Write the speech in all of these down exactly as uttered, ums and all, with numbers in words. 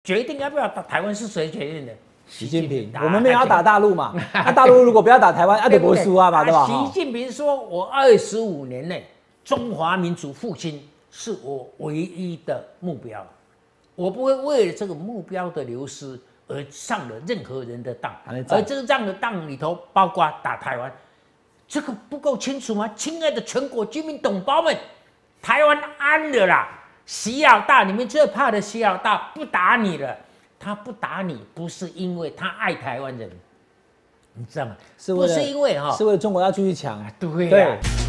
决定要不要打台湾是谁决定的？ 习近平，我们没有要打大陆嘛？那大陆如果不要打台湾，阿得不会输啊嘛，对吧？ 习近平说：“我二十五年内中华民族复兴是我唯一的目标，我不会为了这个目标的流失而上了任何人的当，而这个这样的当里头包括打台湾，这个不够清楚吗？亲爱的全国居民同胞们，台湾安了啦！习老大，你们最怕的习老大不打你了。”他不打你，不是因为他爱台湾人，你知道吗？ 是为了不是因为哈， 是为了中国要继续抢。 对对。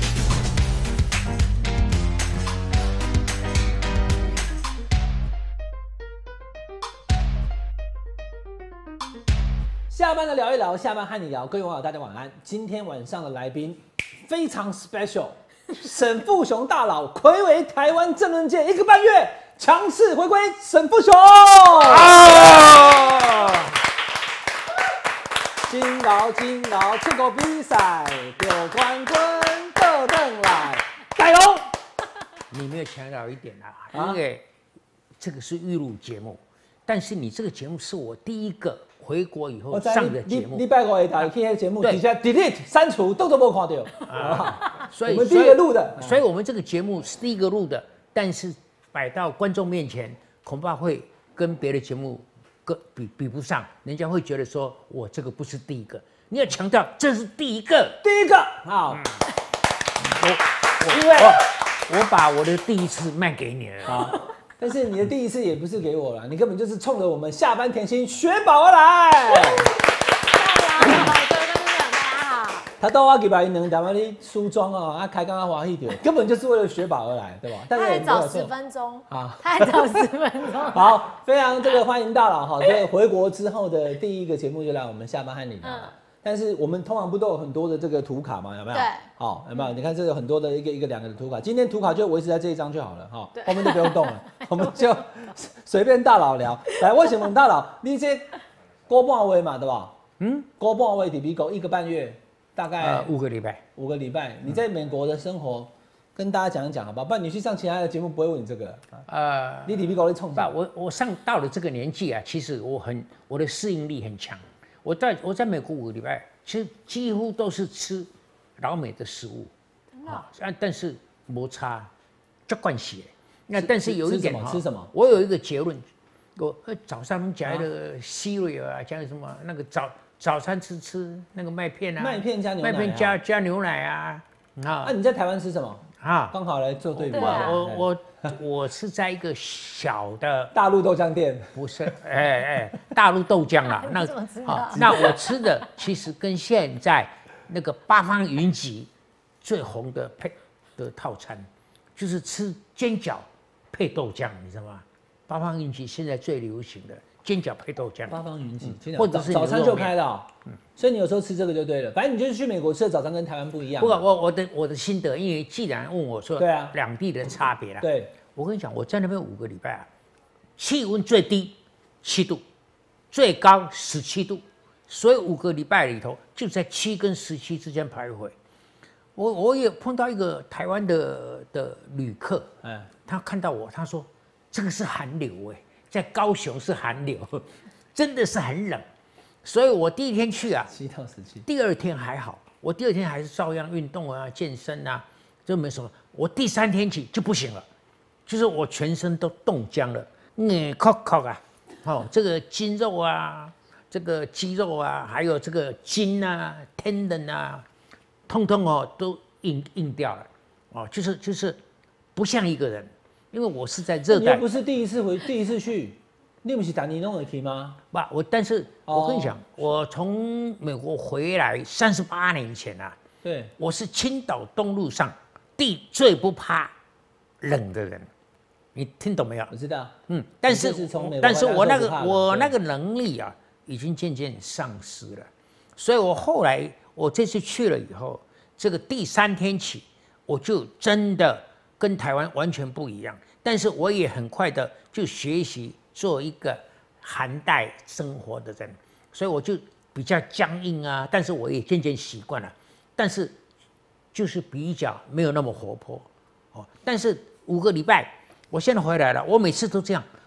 下班的聊一聊，下班和你聊，各位网友大家晚安。今天晚上的来宾非常 special， 沈富雄大佬睽违台湾政论界一个半月。强势回归，沈富雄啊！金劳金劳，出国比赛得冠军，得登来，加油！ 你没有强调一点啊，因为这个是预录节目，但是你这个节目是我第一个回国以后上的节目。 礼拜五下台去那节目，底下 delete 删除，都都没看到。 啊，所以我们第一个录的， 所以我们这个节目是第一个录的，但是。摆到观众面前，恐怕会跟别的节目跟比比不上，人家会觉得说我这个不是第一个，你要强调这是第一个， 第一个好。嗯、 我我因为我我把我的第一次卖给你了啊， 但是你的第一次也不是给我了，你根本就是冲着我们下班甜心雪宝而来。他到我几百能台湾的梳妆啊，他开刚刚华裔点，根本就是为了雪宝而来，对吧？ 他还早十分钟啊， 他还早十分钟。 好，非常这个欢迎大佬哈，这个回国之后的第一个节目就来我们下班和你聊。嗯、但是我们通常不都有很多的这个图卡吗？有没有？ 对。 好，有没有？你看这有很多的一个一个两个的图卡，今天图卡就维持在这一张就好了哈，后面就不用动了，我们就随便大佬聊。来，我想问大佬，你这高半位嘛，对吧？嗯，高半位在美国一个半月。大概、 呃、五个礼拜， 五个礼拜，你在美国的生活，跟大家讲一讲好不好？不然你去上其他的节目不会问你这个。呃，你比比高你冲吧，我我上到了这个年纪啊，其实我很我的适应力很强。我在我在美国五个礼拜，其实几乎都是吃老美的食物，啊，但是摩擦就惯习。那但是有一点哈，吃什么？ 我有一个结论，我早上加那个 cereal 啊，加什么那个早。早餐吃吃那个麦片啊， 麦片加牛奶、啊， 麦片加加牛奶啊， 啊，那你在台湾吃什么啊？刚好来做对比。 我我我我是在一个小的大陆豆浆店， 不是，哎哎，大陆豆浆啦，那好，那我吃的其实跟现在那个八方云集最红的配的套餐，就是吃煎饺配豆浆，你知道吗？八方云集现在最流行的。煎饺配豆浆， 八方云集， 嗯、或者是早餐就开的、哦，嗯，所以你有时候吃这个就对了。反正你就是去美国吃的早餐跟台湾不一样。 不过我我的我的心得，因为既然问我说， 对啊， 两地的差别啦， 对， 我跟你讲，我在那边五个礼拜啊，气温最低七度，最高十七度，所以五个礼拜里头就在七跟十七之间徘徊。我我也碰到一个台湾的的旅客，嗯，他看到我，他说这个是寒流哎、欸。在高雄是寒流，真的是很冷，所以我第一天去啊， 七到十七， 第二天还好，我第二天还是照样运动啊、健身啊，就没什么。我第三天起就不行了，就是我全身都冻僵了，嗯，靠靠啊，哦，这个筋肉啊，这个肌肉啊，还有这个筋啊、tendon 啊，通通哦都硬硬掉了，哦，就是就是不像一个人。因为我是在热带， 你又不是第一次回，第一次去，你不是打尼弄的去吗？ 不，我但是我跟你讲，哦、我从美国回来三十八年前啊， 对， 我是青岛东路上地最不怕冷的人，你听懂没有？ 我知道， 嗯，但是是但是我那个我那个能力啊，已经渐渐丧失了，所以我后来我这次去了以后，这个第三天起，我就真的。跟台湾完全不一样，但是我也很快的就学习做一个寒带生活的人，所以我就比较僵硬啊，但是我也渐渐习惯了，但是就是比较没有那么活泼哦。但是五个礼拜，我现在回来了，我每次都这样，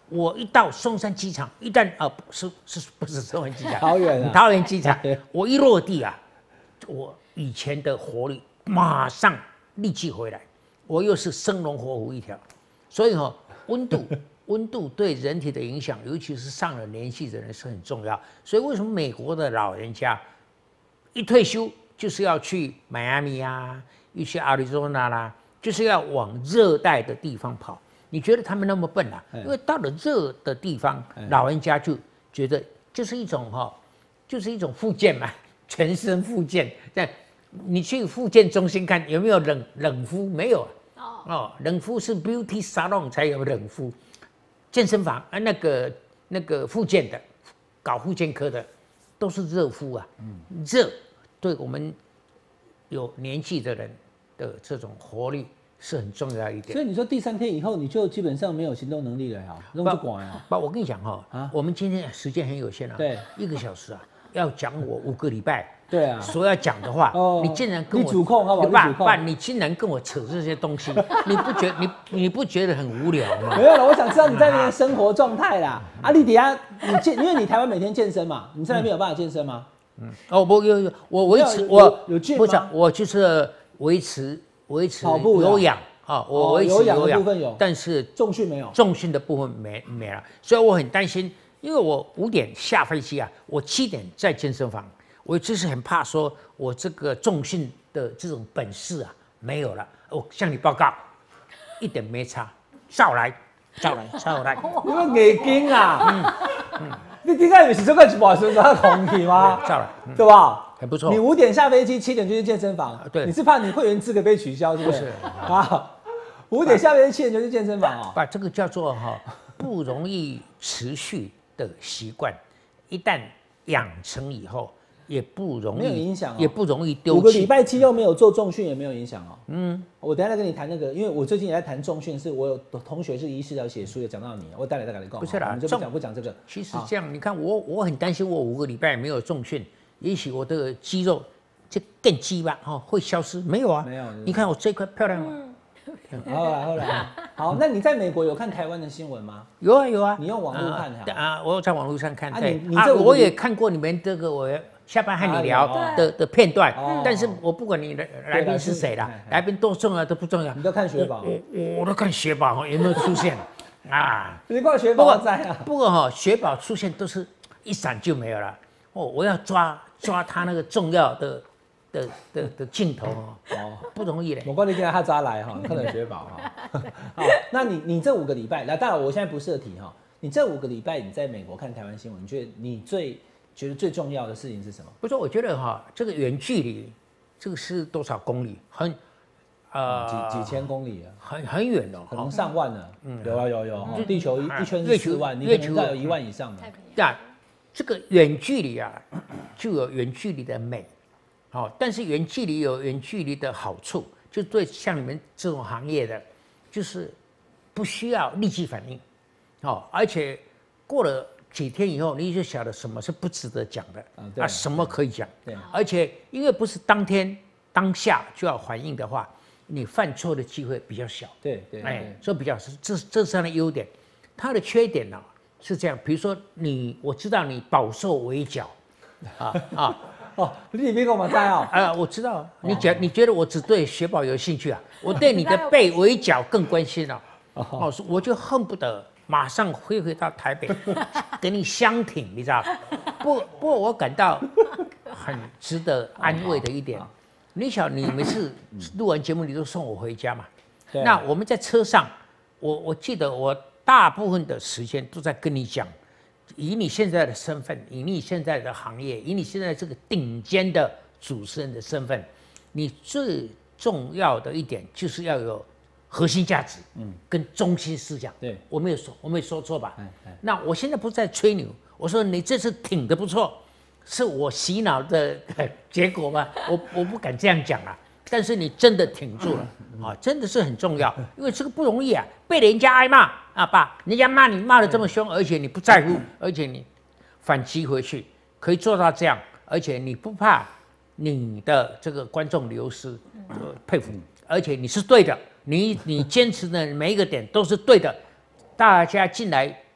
我一到松山机场，一旦啊、呃、是是不是松山机场？ 桃园啊， 桃园机场，我一落地啊，我以前的活力马上立即回来，我又是生龙活虎一条。所以哈、哦，温度温度对人体的影响，尤其是上了年纪的人是很重要。所以为什么美国的老人家一退休就是要去迈阿密啊，又去阿里佐纳啦，就是要往热带的地方跑。你觉得他们那么笨啊？因为到了热的地方，老人家就觉得就是一种哈，就是一种复健嘛，全身复健。但你去复健中心看有没有冷冷敷？没有哦，冷敷是 beauty salon 才有冷敷。健身房啊，那个那个复健的，搞复健科的，都是热敷啊。热对我们有年纪的人的这种活力是很重要一点。 所以你说第三天以后你就基本上没有行动能力了呀，弄不管啊。 不，我跟你讲哈、哦，啊、我们今天时间很有限啊， 对， 一个小时啊，要讲我五个礼拜。 对啊， 所要讲的话，哦、你竟然跟我你主控好不好？ 爸爸，你竟然跟我扯这些东西，你不觉你你不觉得很无聊吗？ 没有了，我想知道你在那边生活状态啦。啊，你底下你健，因为你台湾每天健身嘛，你在那边有办法健身吗？ 嗯，哦不有有，我维持我有健不是我就是维持维持跑步有氧啊，我维持有氧的部分有， 但是重训没有， 重训的部分没没了，所以我很担心，因为我五点下飞机啊，我七点在健身房。我就是很怕说，我这个重训的这种本事啊没有了。我向你报告，一点没差，照来，照来，照来。 因为眼睛啊，嗯嗯，你顶下不是这个一把手在空气吗？ 照来， 嗯、对吧？ 很不错。 你五点下飞机，七点就去健身房。 啊、对， 你是怕你会员资格被取消，是不是？啊，五点下飞机，七点就去健身房哦。 把这个叫做哈、哦、不容易持续的习惯，一旦养成以后。也不容易， 没有影响、哦， 也不容易丢弃。 五个礼拜七又没有做重训，也没有影响哦。嗯，我等一下再跟你谈那个，因为我最近也在谈重训，是我有同学是医师要写书，有讲到你，我待会再跟你讲。 不是啦， 我们就不讲不讲这个。 其实这样，你看我我很担心，我五个礼拜没有重训，也许我的肌肉就更肌吧，哈，会消失。没有啊， 没有。 你看我这块漂亮吗？ 好来后来，好，那你在美国有看台湾的新闻吗？ 有啊有啊。 你用网络看的啊？我在网络上看。 对啊，我也看过你们这个我。下班和你聊的的片段，但是我不管你的来宾是谁啦，来宾多重要都不重要。 你都看雪宝， 我我都看雪宝有没有出现啊？ 你看雪宝在啊。 不过哈，雪宝出现都是一闪就没有了。哦，我要抓抓他那个重要的的的的镜头哦，不容易嘞。 我管你今天他抓来哈，看到雪宝哈。好，那你你这五个礼拜，那当然我现在不设题哈，你这五个礼拜你在美国看台湾新闻，你觉得你最觉得最重要的事情是什么？ 不是，我觉得哈，这个远距离，这个是多少公里？很， 呃，几几千公里啊， 很很远哦， 可能上万了。嗯，有啊有有，地球一一圈是四万，你可能再有一万以上的。 那这个远距离啊，就有远距离的美，好，但是远距离有远距离的好处，就对像你们这种行业的，就是不需要立即反应，好，而且过了。几天以后，你就晓得什么是不值得讲的，啊，啊什么可以讲。对，而且因为不是当天当下就要反应的话，你犯错的机会比较小。 对对， 哎，所以比较是这这是它的优点。它的缺点呢、啊、是这样，比如说你，我知道你饱受围剿，啊啊哦，你别跟我在哦。 啊，我知道，你觉你觉得我只对雪宝有兴趣啊？我对你的被围剿更关心了、啊。哦，我就恨不得。马上飞回到台北，给你相挺，你知道？不，不过我感到很值得安慰的一点，你想，你每次录完节目，你都送我回家嘛？那我们在车上，我我记得我大部分的时间都在跟你讲，以你现在的身份，以你现在的行业，以你现在这个顶尖的主持人的身份，你最重要的一点就是要有。核心价值，嗯，跟中心思想， 对， 我没有说，我没有说错吧？哎哎，那我现在不是在吹牛，我说你这次挺得不错，是我洗脑的结果吗？我我不敢这样讲啊，但是你真的挺住了，啊，真的是很重要，因为这个不容易啊，被人家挨骂啊，爸，人家骂你骂得这么凶，而且你不在乎，而且你反击回去，可以做到这样，而且你不怕你的这个观众流失，呃、佩服你，而且你是对的。你你坚持的每一个点都是对的，大家进来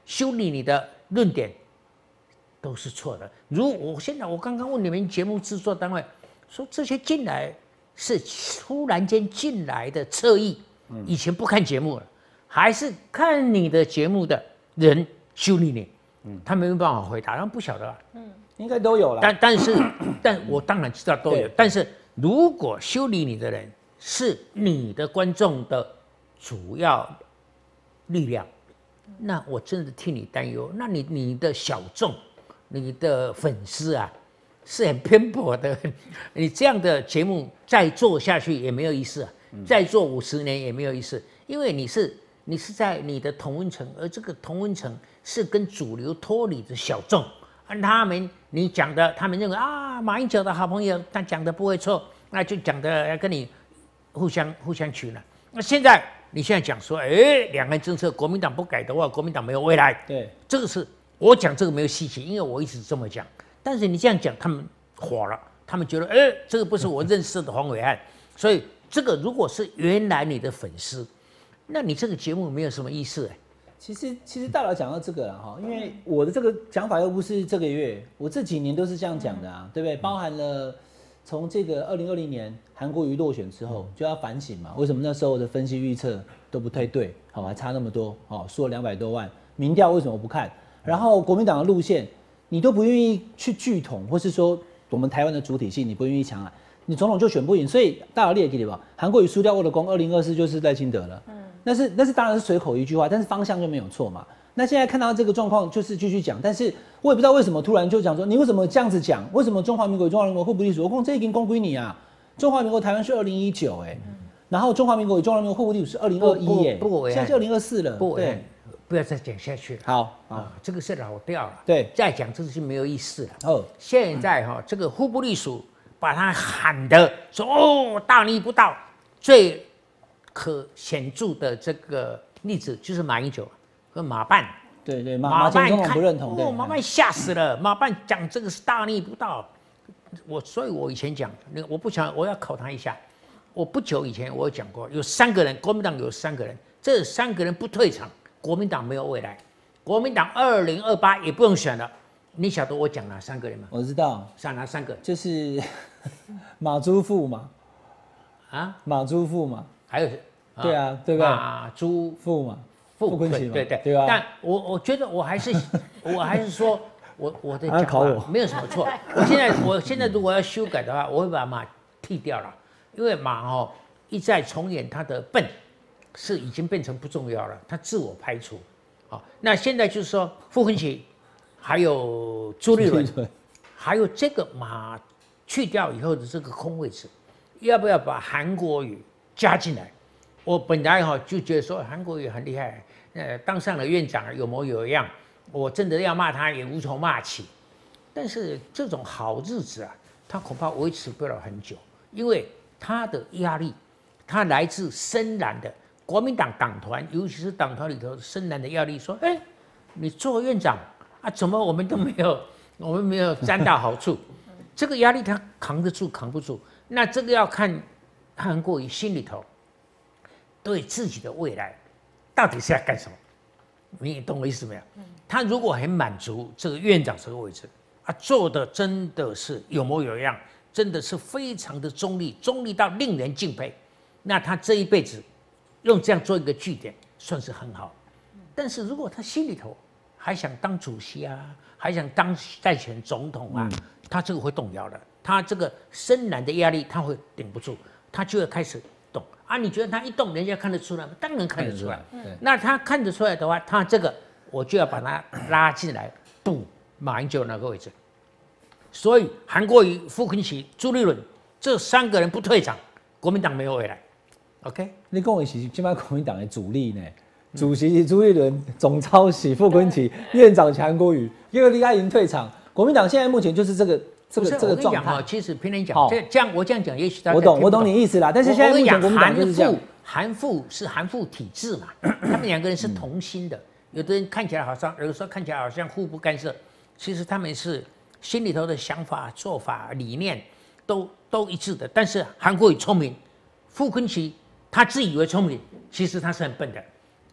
修理你的论点都是错的。如我现在我刚刚问你们节目制作单位，说这些进来是突然间进来的侧翼，以前不看节目了，还是看你的节目的人修理你？嗯，他没有办法回答，他们不晓得啊。嗯， 应该都有了。 但但是，但我当然知道都有。但是如果修理你的人是你的观众的主要力量，那我真的替你担忧。那你你的小众，你的粉丝啊，是很偏颇的。你这样的节目再做下去也没有意思啊，再做五十年也没有意思，因为你是你是在你的同温层，而这个同温层是跟主流脱离的小众。按他们你讲的，他们认为啊，马英九的好朋友，他讲的不会错，那就讲的要跟你互相互相取暖。那现在你现在讲说，哎，两岸政策国民党不改的话，国民党没有未来。 对， 这个是我讲这个没有稀奇，因为我一直这么讲。但是你这样讲，他们火了，他们觉得，哎，这个不是我认识的黄伟汉。所以这个如果是原来你的粉丝，那你这个节目没有什么意思哎。 其实，其实大佬讲到这个了哈，因为我的这个讲法又不是这个月，我这几年都是这样讲的啊，对不对？包含了从这个二零二零年韩国瑜落选之后，就要反省嘛，为什么那时候的分析预测都不太对，好，还差那么多，好，输了两百多万，民调为什么不看？然后国民党的路线，你都不愿意去聚统，或是说我们台湾的主体性，你不愿意抢啊，你总统就选不赢，所以大佬列给你吧，韩国瑜输掉我的功，二零二四就是赖清德了。嗯，那是那是当然是随口一句话，但是方向就没有错嘛。那现在看到这个状况，就是继续讲，但是我也不知道为什么突然就讲说，你为什么这样子讲？为什么中华民国、中华民国互不隶属？我讲这已经公归你啊！中华民国台湾是二零一九哎，然后中华民国与中华民国互不隶属是二零二一哎，现在就二零二四了。 不，对，不要再讲下去了。 好啊，这个是老掉了。 对， 再讲这个就没有意思了。 哦， 现在哈、哦，这个互不隶属，把它喊的说哦，大逆不道，最可显著的这个例子就是马英九和马办。 对对，马马前总统不认同， 哦，马办吓死了。马办讲这个是大逆不道，我所以，我以前讲，我不想我要考他一下。我不久以前我有讲过，有三个人，国民党有三个人，这三个人不退场，国民党没有未来。国民党二零二八也不用选了。你晓得我讲哪三个人吗？ 我知道， 讲哪三个？ 就是马朱富嘛， 啊， 马朱富嘛， 还有， 啊对啊，对不对？ 马朱富嘛。 傅昆萁嘛，对对对啊！但我我觉得我还是我还是说，我我的讲法没有什么错。我现在我现在如果要修改的话，我会把马剃掉了，因为马哦一再重演他的笨，是已经变成不重要了，他自我排除。好，那现在就是说傅昆萁，还有朱立伦，还有这个马去掉以后的这个空位置，要不要把韩国瑜加进来？我本来哈就觉得说韩国瑜很厉害，呃，当上了院长有模有样，我真的要骂他也无从骂起。但是这种好日子啊，他恐怕维持不了很久，因为他的压力，他来自深蓝的国民党党团，尤其是党团里头深蓝的压力，说，哎，你做院长啊，怎么我们都没有，我们没有沾到好处，这个压力他扛得住扛不住？那这个要看韩国瑜心里头。对自己的未来到底是要干什么？你懂我意思没有？他如果很满足这个院长这个位置，啊，做的真的是有模有样，真的是非常的中立，中立到令人敬佩。那他这一辈子用这样做一个据点，算是很好。但是如果他心里头还想当主席啊，还想当再选总统啊，嗯、他这个会动摇的。他这个深蓝的压力他会顶不住，他就会开始。啊，你觉得他一动，人家看得出来吗？当然看得出来。嗯、那他看得出来的话，他这个我就要把他拉进来补马英九那个位置。所以韩国瑜、傅昆萁、朱立伦这三个人不退场，国民党没有未来。OK？ 你跟我是现在国民党的主力呢，主席是朱立伦，总召是傅昆萁，院长是韩国瑜，因为李家莹退场，国民党现在目前就是这个。这个这个状态， 其实平常讲，这这样我这样讲，也许大家我懂我懂你意思啦。但是现在目前国民党就是这样， 韩傅是韩傅体制嘛，他们两个人是同心的。有的人看起来好像，有的时候看起来好像互不干涉，其实他们是心里头的想法、做法、理念都都一致的。但是韩国瑜聪明，傅昆萁他自以为聪明，其实他是很笨的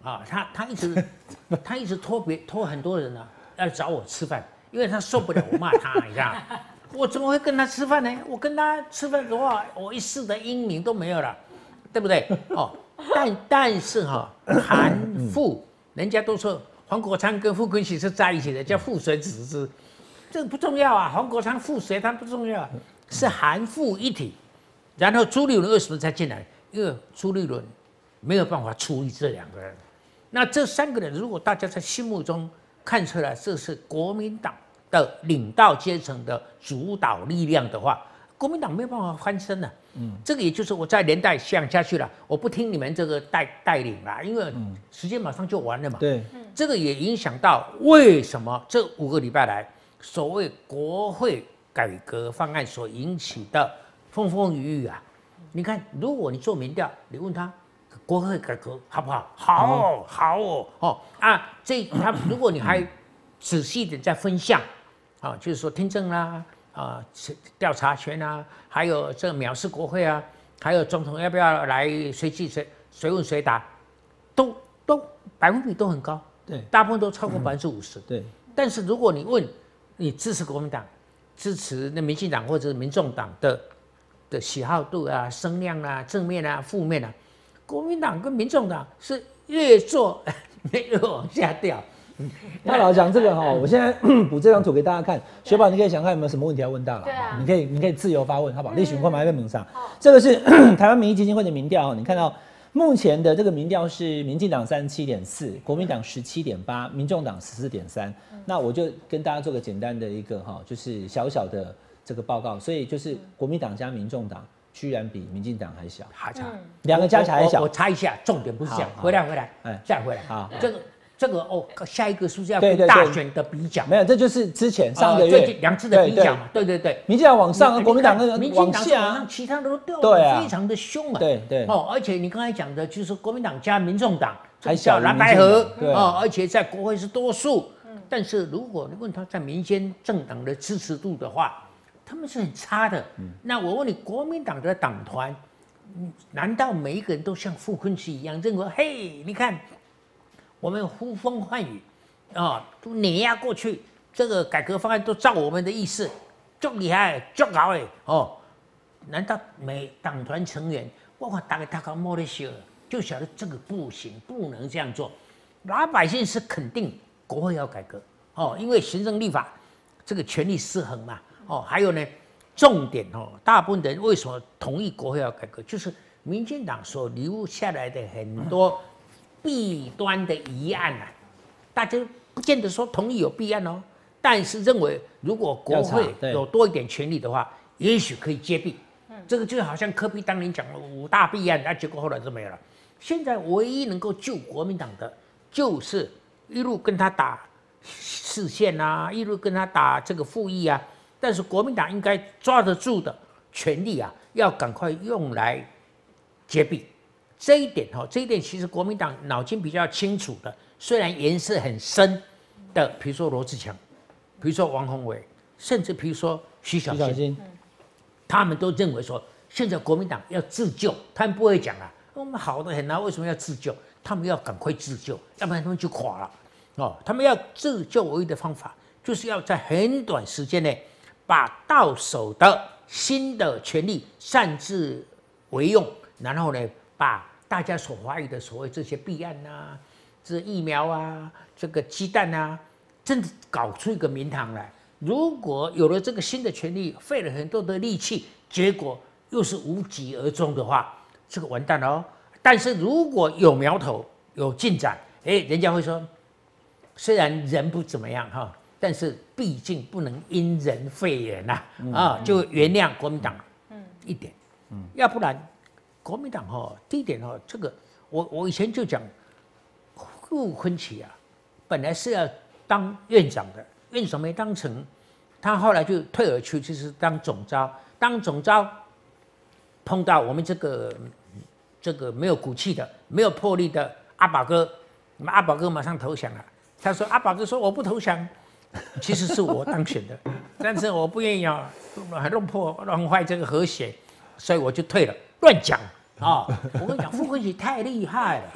啊，他他一直他一直拖别拖很多人啊，要找我吃饭，因为他受不了我骂他，你知道。我怎么会跟他吃饭呢？我跟他吃饭的话，我一世的英名都没有了，对不对？哦，但但是哈、哦，韩傅，人家都说黄国昌跟傅昆萁是在一起的，叫父随子之，这个不重要啊。黄国昌父谁他不重要、啊，是韩傅一体。然后朱立伦为什么才进来？因为朱立伦没有办法处理这两个人。那这三个人，如果大家在心目中看出来这是国民党的领导阶层的主导力量的话，国民党没有办法翻身了。嗯，这个也就是我在连带想下去了，我不听你们这个带带领了，因为时间马上就完了嘛。 对， 这个也影响到为什么这五个礼拜来所谓国会改革方案所引起的风风雨雨啊。你看，如果你做民调，你问他国会改革好不好？好哦，好哦，哦啊，这他如果你还仔细一点再分项，啊，就是说听证啦，啊，调查权啊，还有这个藐视国会啊，还有总统要不要来随机随随问随答，都都百分比都很高， 对， 大部分都超过百分之五十。 对， 但是如果你问你支持国民党、支持那民进党或者是民众党的的喜好度啊、声量啊、正面啊、负面啊，国民党跟民众党是越做越往下掉。 大佬讲这个哈，我现在补这张图给大家看。雪宝，你可以想看有没有什么问题要问大佬？ 对啊， 你可以你可以自由发问，好不好？立询快马上门上。这个是台湾民意基金会的民调，你看到目前的这个民调是民进党三十七点四，国民党十七点八，民众党十四点三。那我就跟大家做个简单的一个哈，就是小小的这个报告。所以就是国民党加民众党居然比民进党还小， 还差， 两个加起来还小。 我我查一下，重点不是这样。回来回来，哎，再回来。 好， 这个。这个哦，下一个是不是要跟大选的比较？ 没有，这就是之前上个月两次的比较嘛。对对对， 民进党往上，国民党跟民进党往上，其他都掉得非常的凶啊。 对对哦，而且你刚才讲的就是国民党加民众党还小蓝白合哦，而且在国会是多数。但是如果你问他在民间政党的支持度的话，他们是很差的。那我问你，国民党的党团，难道每一个人都像傅昆萁一样认为，嘿，你看？我们呼风唤雨，啊，都碾压过去，这个改革方案都照我们的意思，就厉害，就好哎，哦，难道每党团成员，我看大概大概摸得小，就晓得这个不行，不能这样做。老百姓是肯定国会要改革，哦，因为行政立法这个权力失衡嘛，哦，还有呢，重点哦，大部分人为什么同意国会要改革，就是民进党所留下来的很多。弊端的疑案啊，大家不见得说同意有弊案哦，但是认为如果国会有多一点权力的话，也许可以揭弊。嗯，这个就好像柯 P 当年讲了五大弊案，那结果后来就没有了。现在唯一能够救国民党的，就是一路跟他打视线啊，一路跟他打这个复议啊。但是国民党应该抓得住的权力啊，要赶快用来揭弊。这一点哈，这一点其实国民党脑筋比较清楚的，虽然颜色很深的，比如说罗志强，比如说王宏伟，甚至比如说徐小新，他们都认为说，现在国民党要自救，他们不会讲啊，我们好的很啊，为什么要自救？他们要赶快自救，要不然他们就垮了哦。他们要自救唯一的方法，就是要在很短时间内把到手的新的权力擅自为用，然后呢？把大家所怀疑的所谓这些弊案啊、这疫苗啊、这个鸡蛋啊，真的搞出一个名堂来。如果有了这个新的权利，费了很多的力气，结果又是无疾而终的话，这个完蛋了哦。但是如果有苗头、有进展，哎，人家会说，虽然人不怎么样哈，但是毕竟不能因人废人呐，啊，就原谅国民党一点，要不然。国民党哈，第一点哈，这个我我以前就讲，傅昆萁啊，本来是要当院长的，院长没当成，他后来就退而去，就是当总召。当总召碰到我们这个这个没有骨气的、没有魄力的阿宝哥，那么阿宝哥马上投降了。他说阿宝哥说我不投降，其实是我当选的，但是我不愿意啊，弄破弄坏这个和谐，所以我就退了。乱讲啊！我跟你讲，傅昆萁太厉害了。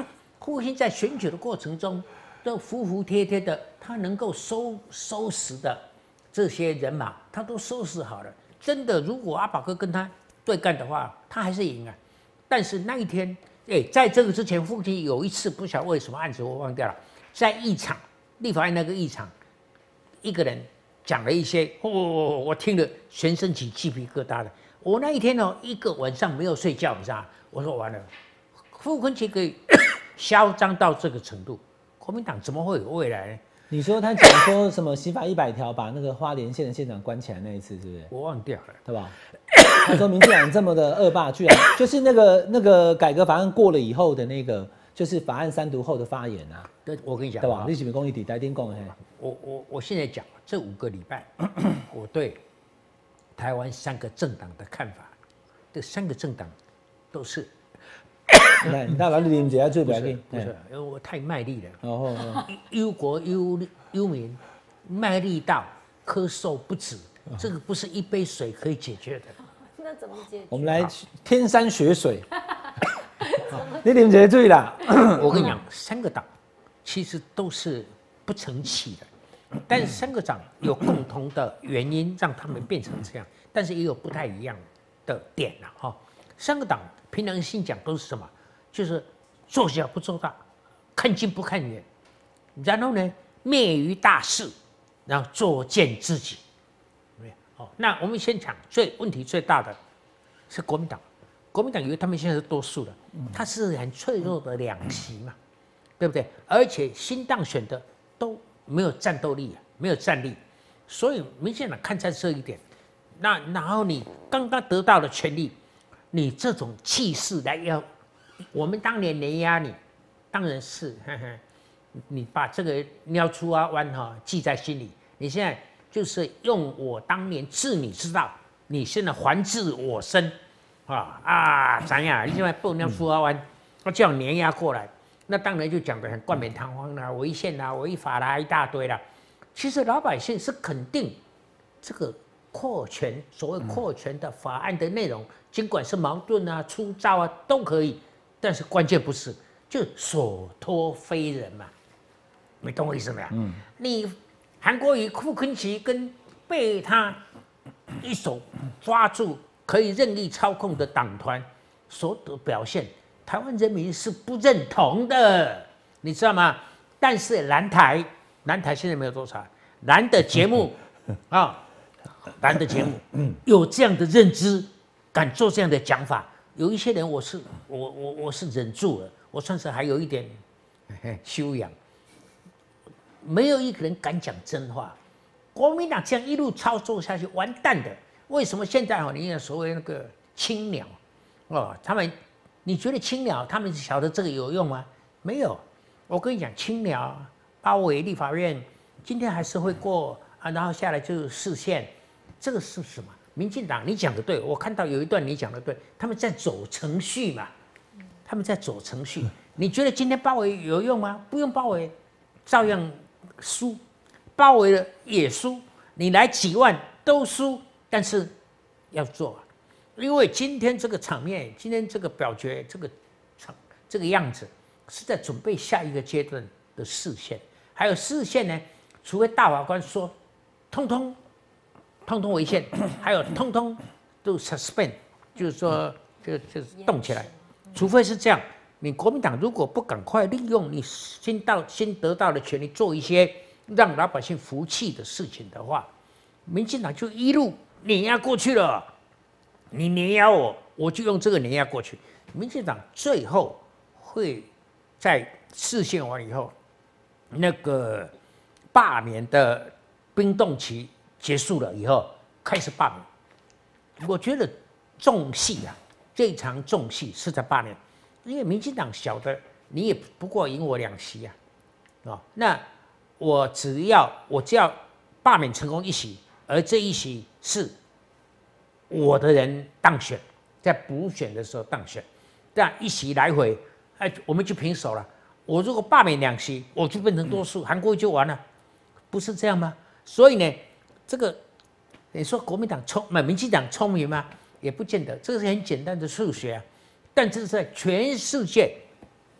父亲在选举的过程中都服服帖帖的，他能够收收拾的这些人马，他都收拾好了。真的，如果阿宝哥跟他对干的话，他还是赢啊。但是那一天，哎，在这个之前，父亲有一次不晓得为什么案子我忘掉了，在议场立法院那个议场，一个人讲了一些，哦，我听了全身起鸡皮疙瘩的。我那一天哦，一个晚上没有睡觉，你知道吗？我说完了，傅昆萁可以嚣张到这个程度，国民党怎么会有未来呢？ 你说他讲说什么刑法一百条把那个花莲县的县长关起来那一次，是不是？ 我忘掉了， 对吧？他说民进党这么的恶霸，居然就是那个那个改革法案过了以后的那个，就是法案三读后的发言啊。 对，我跟你讲， 对吧？你是不是公益底台丁讲的？ 我我我现在讲这五个礼拜，我对台湾三个政党的看法，这三个政党都是。 来，你大把你啉一下最不要紧。 不是，因为我太卖力了。 哦哦。 忧国忧忧民，卖力到咳嗽不止，这个不是一杯水可以解决的。 那怎么解决？ 我们来天山雪水。你啉一下水啦。 我跟你讲，三个党其实都是不成器的，但是三个党有共同的原因让他们变成这样，但是也有不太一样的点了哈。三个党凭良心讲都是什么？就是做小不做大，看近不看远，然后呢灭于大事，然后作践自己。哦，那我们先讲最问题最大的是国民党，国民党因为他们现在是多数的，他是很脆弱的两席嘛，对不对？而且新当选的都没有战斗力，没有战力，所以民进党看在这一点，那然后你刚刚得到的权利，你这种气势来要。我们当年碾压你，当然是，呵呵你把这个喵出啊弯哈记在心里。你现在就是用我当年治你之道，你现在还治我身，啊啊怎样？你现在不喵出啊弯，我这样碾压过来，那当然就讲得很冠冕堂皇啦、违宪啦、违法啦一大堆啦。其实老百姓是肯定这个扩权，所谓扩权的法案的内容，尽管是矛盾啊、粗糙啊都可以。但是关键不是，就所托非人嘛，你懂我意思没有？嗯，你韩国瑜、傅昆萁跟被他一手抓住可以任意操控的党团所得表现，台湾人民是不认同的，你知道吗？但是蓝台，蓝台现在没有多少蓝的节目啊，蓝的节目有这样的认知，敢做这样的讲法。有一些人我是我我我是忍住了，我算是还有一点修养。没有一个人敢讲真话。国民党这样一路操作下去，完蛋的。为什么现在哦，你看所谓那个青鸟哦，他们你觉得青鸟他们晓得这个有用吗？没有。我跟你讲，青鸟包围立法院，今天还是会过啊，然后下来就是释宪，这个是什么？民进党，你讲的对，我看到有一段你讲的对，他们在走程序嘛，他们在走程序。你觉得今天包围有用吗？不用包围，照样输，包围了也输，你来几万都输，但是要做，因为今天这个场面，今天这个表决，这个场这个样子，是在准备下一个阶段的释宪，还有释宪呢，除非大法官说，通通。通通违宪，还有通通都 suspend， 就是说就就是动起来，除非是这样。你国民党如果不赶快利用你新到新得到的权利，做一些让老百姓服气的事情的话，民进党就一路碾压过去了。你碾压我，我就用这个碾压过去。民进党最后会在释宪完以后，那个罢免的冰冻期结束了以后，开始罢免。我觉得重戏啊，这场重戏是在罢免，因为民进党晓得你也不过赢我两席啊，啊，那我只要我只要罢免成功一席，而这一席是我的人当选，在补选的时候当选，这样一席来回，哎，我们就平手了。我如果罢免两席，我就变成多数，韩国瑜就完了，不是这样吗？所以呢。这个，你说国民党聪，民进党聪明吗？也不见得，这是很简单的数学啊。但这是在全世界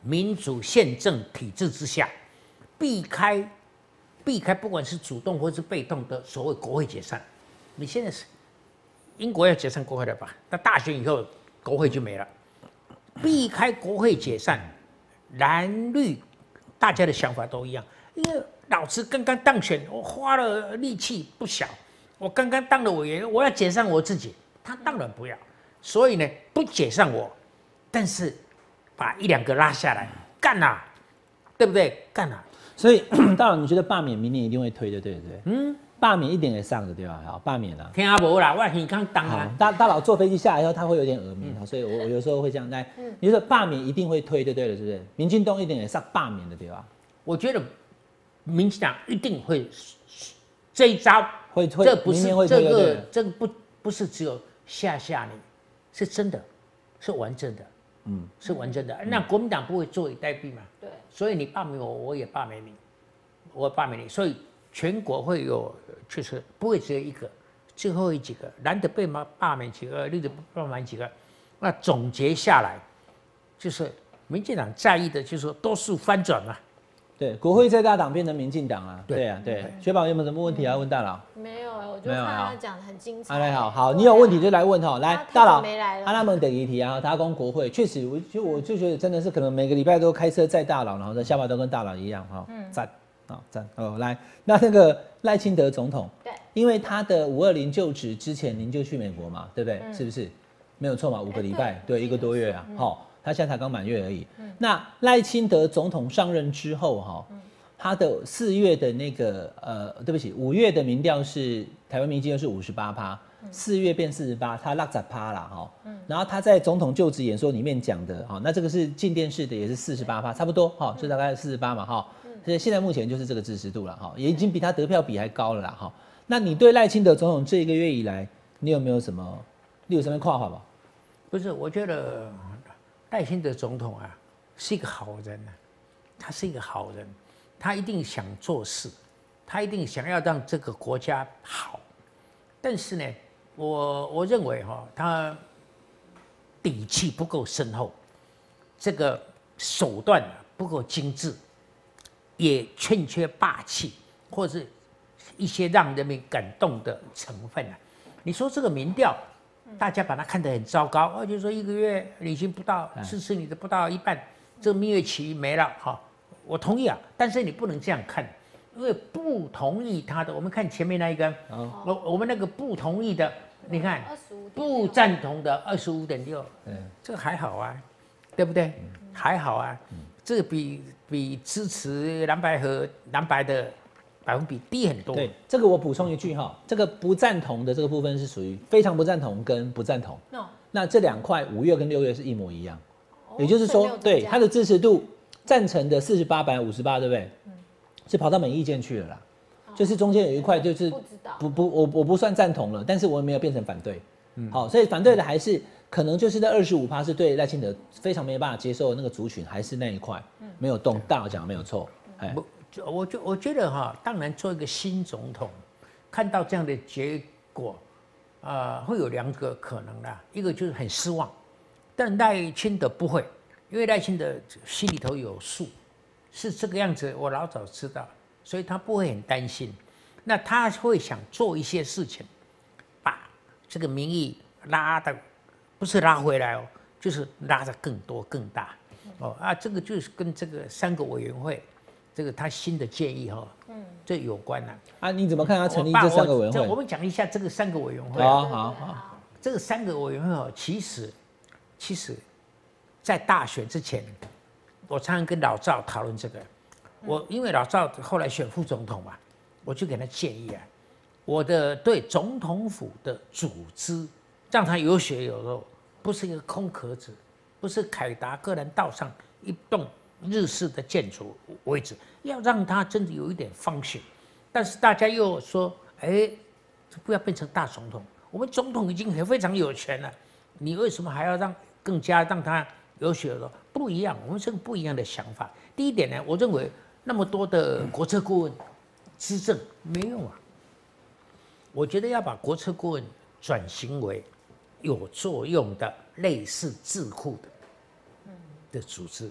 民主宪政体制之下，避开避开不管是主动或是被动的所谓国会解散。你现在是英国要解散国会了吧？那大选以后国会就没了，避开国会解散，蓝绿大家的想法都一样，因为老子刚刚当选，我花了力气不小，我刚刚当了委员，我要解散我自己，他当然不要，所以呢不解散我，但是把一两个拉下来干啦，对不对？干啦。 所以大佬，你觉得罢免明年一定会推的，对不对？嗯，罢免一点也上的，对吧？好，罢免啊。 听阿伯啦，我很刚当啊。 大大佬坐飞机下来以后，他会有点耳鸣，嗯、所以我我有时候会这样来。嗯、你说罢免一定会推的，对了，是不是？民进党一定也上罢免的，对吧？ 我觉得民进党一定会这一招会推， 这不是这个这个不不是只有吓吓你，是真的，是完整的。嗯，是完整的。嗯、那国民党不会坐以待毙嘛？对，所以你罢免我，我也罢免你，我罢免你，所以全国会有，就是不会只有一个，最后一几个，蓝的被罢免几个，绿的罢免几个，那总结下来，就是民进党在意的，就是说多数翻转嘛。 对，国会最大党变成民进党啊。对啊，对。雪宝有没有什么问题要问大佬？ 没有，我就看他讲的很精彩。 来，好好，你有问题就来问哈。来，大佬，阿拉蒙等一题啊，他攻国会，确实，我就我就觉得真的是可能每个礼拜都开车载大佬，然后在下巴都跟大佬一样哈。嗯。赞，好赞哦。来，那那个赖清德总统，对，因为他的五二零就职之前，您就去美国嘛，对不对？是不是？没有错嘛，五个礼拜，对，一个多月啊，好。他现在才刚满月而已。嗯、那赖清德总统上任之后，哈、嗯，他的四月的那个呃，对不起，五月的民调是台湾民进是五十八趴，四月变四十八，他落十趴啦，哈。嗯、然后他在总统就职演说里面讲的，哈，那这个是进电视的，也是四十八趴，差不多，哈，就大概四十八嘛，哈。所以现在目前就是这个支持度了，哈，也已经比他得票比还高了啦，哈。那你对赖清德总统这一个月以来，你有没有什么，你有什么看法吧？ 不是，我觉得。赖清德总统啊，是一个好人啊，他是一个好人，他一定想做事，他一定想要让这个国家好，但是呢，我我认为哈、哦，他底气不够深厚，这个手段啊不够精致，也欠缺霸气，或是一些让人民感动的成分啊。你说这个民调？大家把它看得很糟糕，而且说一个月已经不到支持你的不到一半，这个蜜月期没了哈。我同意啊，但是你不能这样看，因为不同意他的，我们看前面那一根，我我们那个不同意的，你看不赞同的二十五点六，这个还好啊，对不对？还好啊，这个比比支持蓝白合蓝白的。百分比低很多。 对，这个我补充一句哈，这个不赞同的这个部分是属于非常不赞同跟不赞同。No. 那这两块五月跟六月是一模一样，哦、也就是说，对它的支持度，赞成的四十八百五十八，对不对？嗯、是跑到没意见去了啦。哦、就是中间有一块就是不不我我不算赞同了，但是我也没有变成反对。嗯、好，所以反对的还是可能就是那二十五趴是对赖清德非常没办法接受的那个族群，还是那一块、嗯、没有动。大佬讲没有错，哎。 我觉我觉得哈，当然做一个新总统，看到这样的结果，呃，会有两个可能啦。一个就是很失望，但赖清德不会，因为赖清德心里头有数，是这个样子，我老早知道，所以他不会很担心。那他会想做一些事情，把这个民意拉的，不是拉回来哦，就是拉得更多更大。哦啊，这个就是跟这个三个委员会。这个他新的建议哈，嗯，这有关呐、 啊。啊，你怎么看他成立这三个委员会？ 我, 我, 我们讲一下这个三个委员会。 好好好。 这个三个委员会哦，其实，其实，在大选之前，我常常跟老赵讨论这个。我因为老赵后来选副总统嘛，我就给他建议啊，我的对总统府的组织，让他有血有肉，不是一个空壳子，不是凯达格兰道上一栋。日式的建筑位置，要让它真的有一点方形，但是大家又说，哎，不要变成大总统。我们总统已经很非常有权了，你为什么还要让更加让他有血有肉？不一样，我们是不一样的想法。第一点呢，我认为那么多的国策顾问资政没用啊，我觉得要把国策顾问转型为有作用的类似智库的的组织。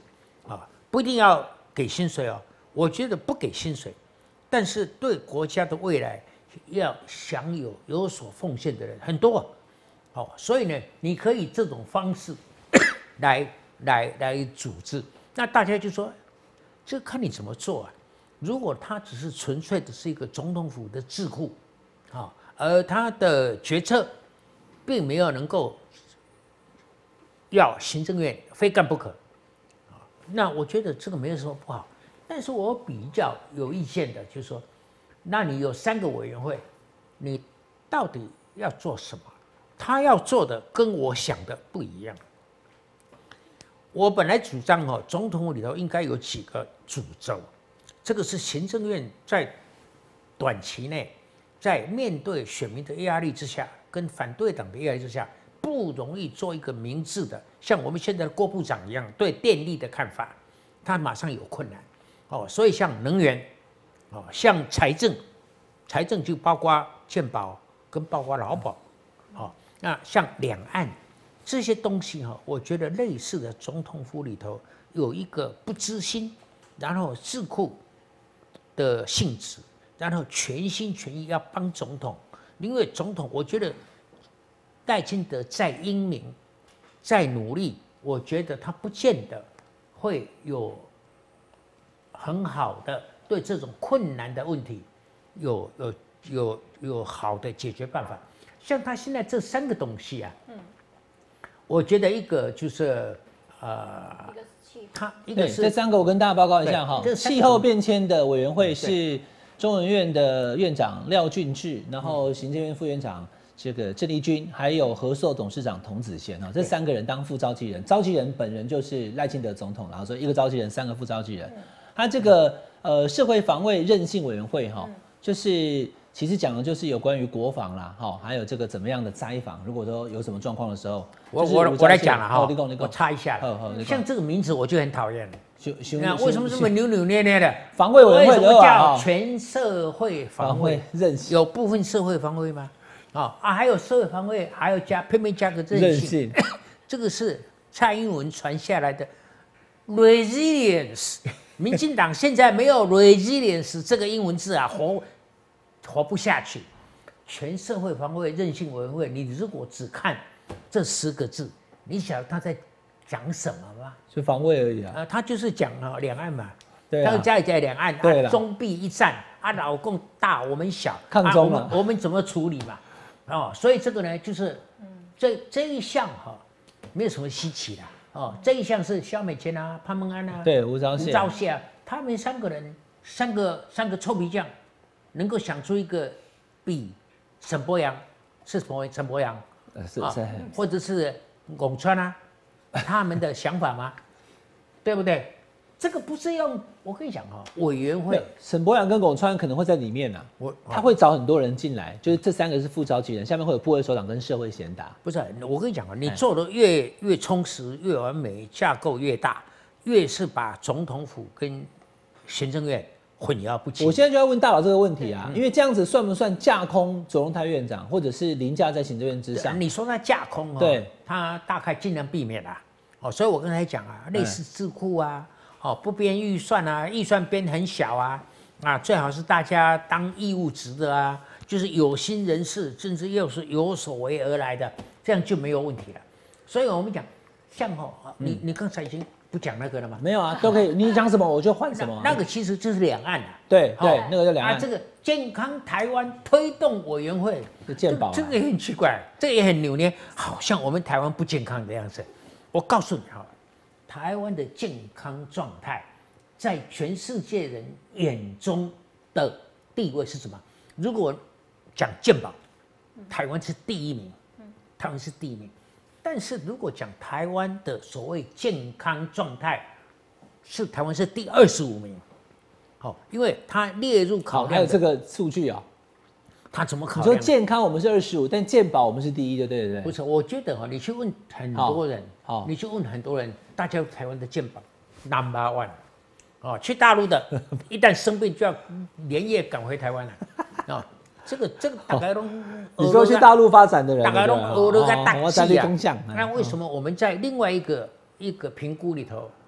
啊，不一定要给薪水哦。我觉得不给薪水，但是对国家的未来要享有有所奉献的人很多，好、哦，所以呢，你可以这种方式来来来组织，那大家就说，这看你怎么做啊。如果他只是纯粹的是一个总统府的智库，啊、哦，而他的决策并没有能够要行政院非干不可，啊，那我觉得这个没有什么不好。但是我比较有意见的，就是说，那你有三个委员会，你到底要做什么？他要做的跟我想的不一样。我本来主张哦，总统府里头应该有几个主轴，这个是行政院在短期内，在面对选民的压力之下，跟反对党的压力之下，不容易做一个明智的，像我们现在的郭部长一样，对电力的看法，他马上有困难。哦，所以像能源，哦，像财政，财政就包括健保跟包括劳保，哦，那像两岸这些东西哈、哦，我觉得类似的总统府里头有一个不知心，然后智库的性质，然后全心全意要帮总统，因为总统我觉得赖清德再英明、再努力，我觉得他不见得会有。很好的对这种困难的问题有有有有好的解决办法，像他现在这三个东西啊，嗯，我觉得一个就是呃，一个是气候，他一个是这三个我跟大家报告一下哈，气候变迁的委员会是中研院的院长廖俊智，然后行政院副院长这个郑丽君，还有和硕董事长童子贤哈，这三个人当副召集人，召集人本人就是赖清德总统，然后说一个召集人，三个副召集人。嗯，他这个呃社会防卫韧性委员会哈，就是其实讲的就是有关于国防啦，哈，还有这个怎么样的灾防，如果说有什么状况的时候， 我我我来讲了哈，我插一下了， 像这个名字我就很讨厌了，那为什么这么扭扭捏捏的？ 防卫委员会为什么叫全社会防卫韧性？ 有部分社会防卫吗？啊啊，还有社会防卫，还要加偏偏加个韧性，这个是蔡英文传下来的 resilience。民进党现在没有 resilience 这个英文字啊，活活不下去。全社会防卫韧性委员会，你如果只看这十个字，你晓得他在讲什么吗？ 就防卫而已啊。 啊，他就是讲啊两岸嘛， 对啊， 他家里在两岸， 对啊，中避一战啊，老共大我们小， 抗中啊，我们我们怎么处理嘛？哦，所以这个呢，就是这这一项哈、哦，没有什么稀奇的。哦，这一项是萧美琴啊、潘孟安啊， 对，吴钊燮、 吴钊燮啊，他们三个人，三个三个臭皮匠，能够想出一个比沈伯洋是什么？沈伯洋， 呃，是是、啊， 或者是龚川啊，他们的想法吗？对不对？这个不是用，我跟你讲哈、哦，委员会， 沈伯洋跟龚川可能会在里面啊，我他会找很多人进来，就是这三个是副召集人，下面会有部会首长跟社会贤达。 不是，我跟你讲啊，你做的越越充实、越完美，架构越大，越是把总统府跟行政院混淆不清。 我现在就要问大佬这个问题啊，嗯、因为这样子算不算架空左荣泰院长，或者是凌驾在行政院之上？ 你说他架空哦， 对， 他大概尽量避免啦、啊。哦，所以我刚才讲啊，类似智库啊。哦，不编预算啊，预算编很小啊，啊，最好是大家当义务职的啊，就是有心人士，甚至又是有所为而来的，这样就没有问题了。所以我们讲，像哦，你、嗯、你刚才已经不讲那个了吗？ 没有啊，都可以，你讲什么我就换什么、啊那。那个其实就是两岸啊。 对对、哦，那个叫两岸。 啊，这个健康台湾推动委员会， 健保、啊， 这个也很奇怪，这个也很扭捏，好像我们台湾不健康的样子。我告诉你哈。台湾的健康状态，在全世界人眼中的地位是什么？如果讲健保，台湾是第一名，台湾是第一名。但是如果讲台湾的所谓健康状态，是台湾是第二十五名。好，因为它列入考量， 还有这个数据啊、哦。 他怎么考量？ 你说健康我们是二十五，但健保我们是第一，对对对。 不是，我觉得哈，你去问很多人，好，你去问很多人，大家台湾的健保 number one， 哦，去大陆的，一旦生病就要连夜赶回台湾了，啊、哦，这个这个大概都， 你说去大陆发展的人， 大概都俄罗斯大气啊。 那那为什么我们在另外一个一个评估里头，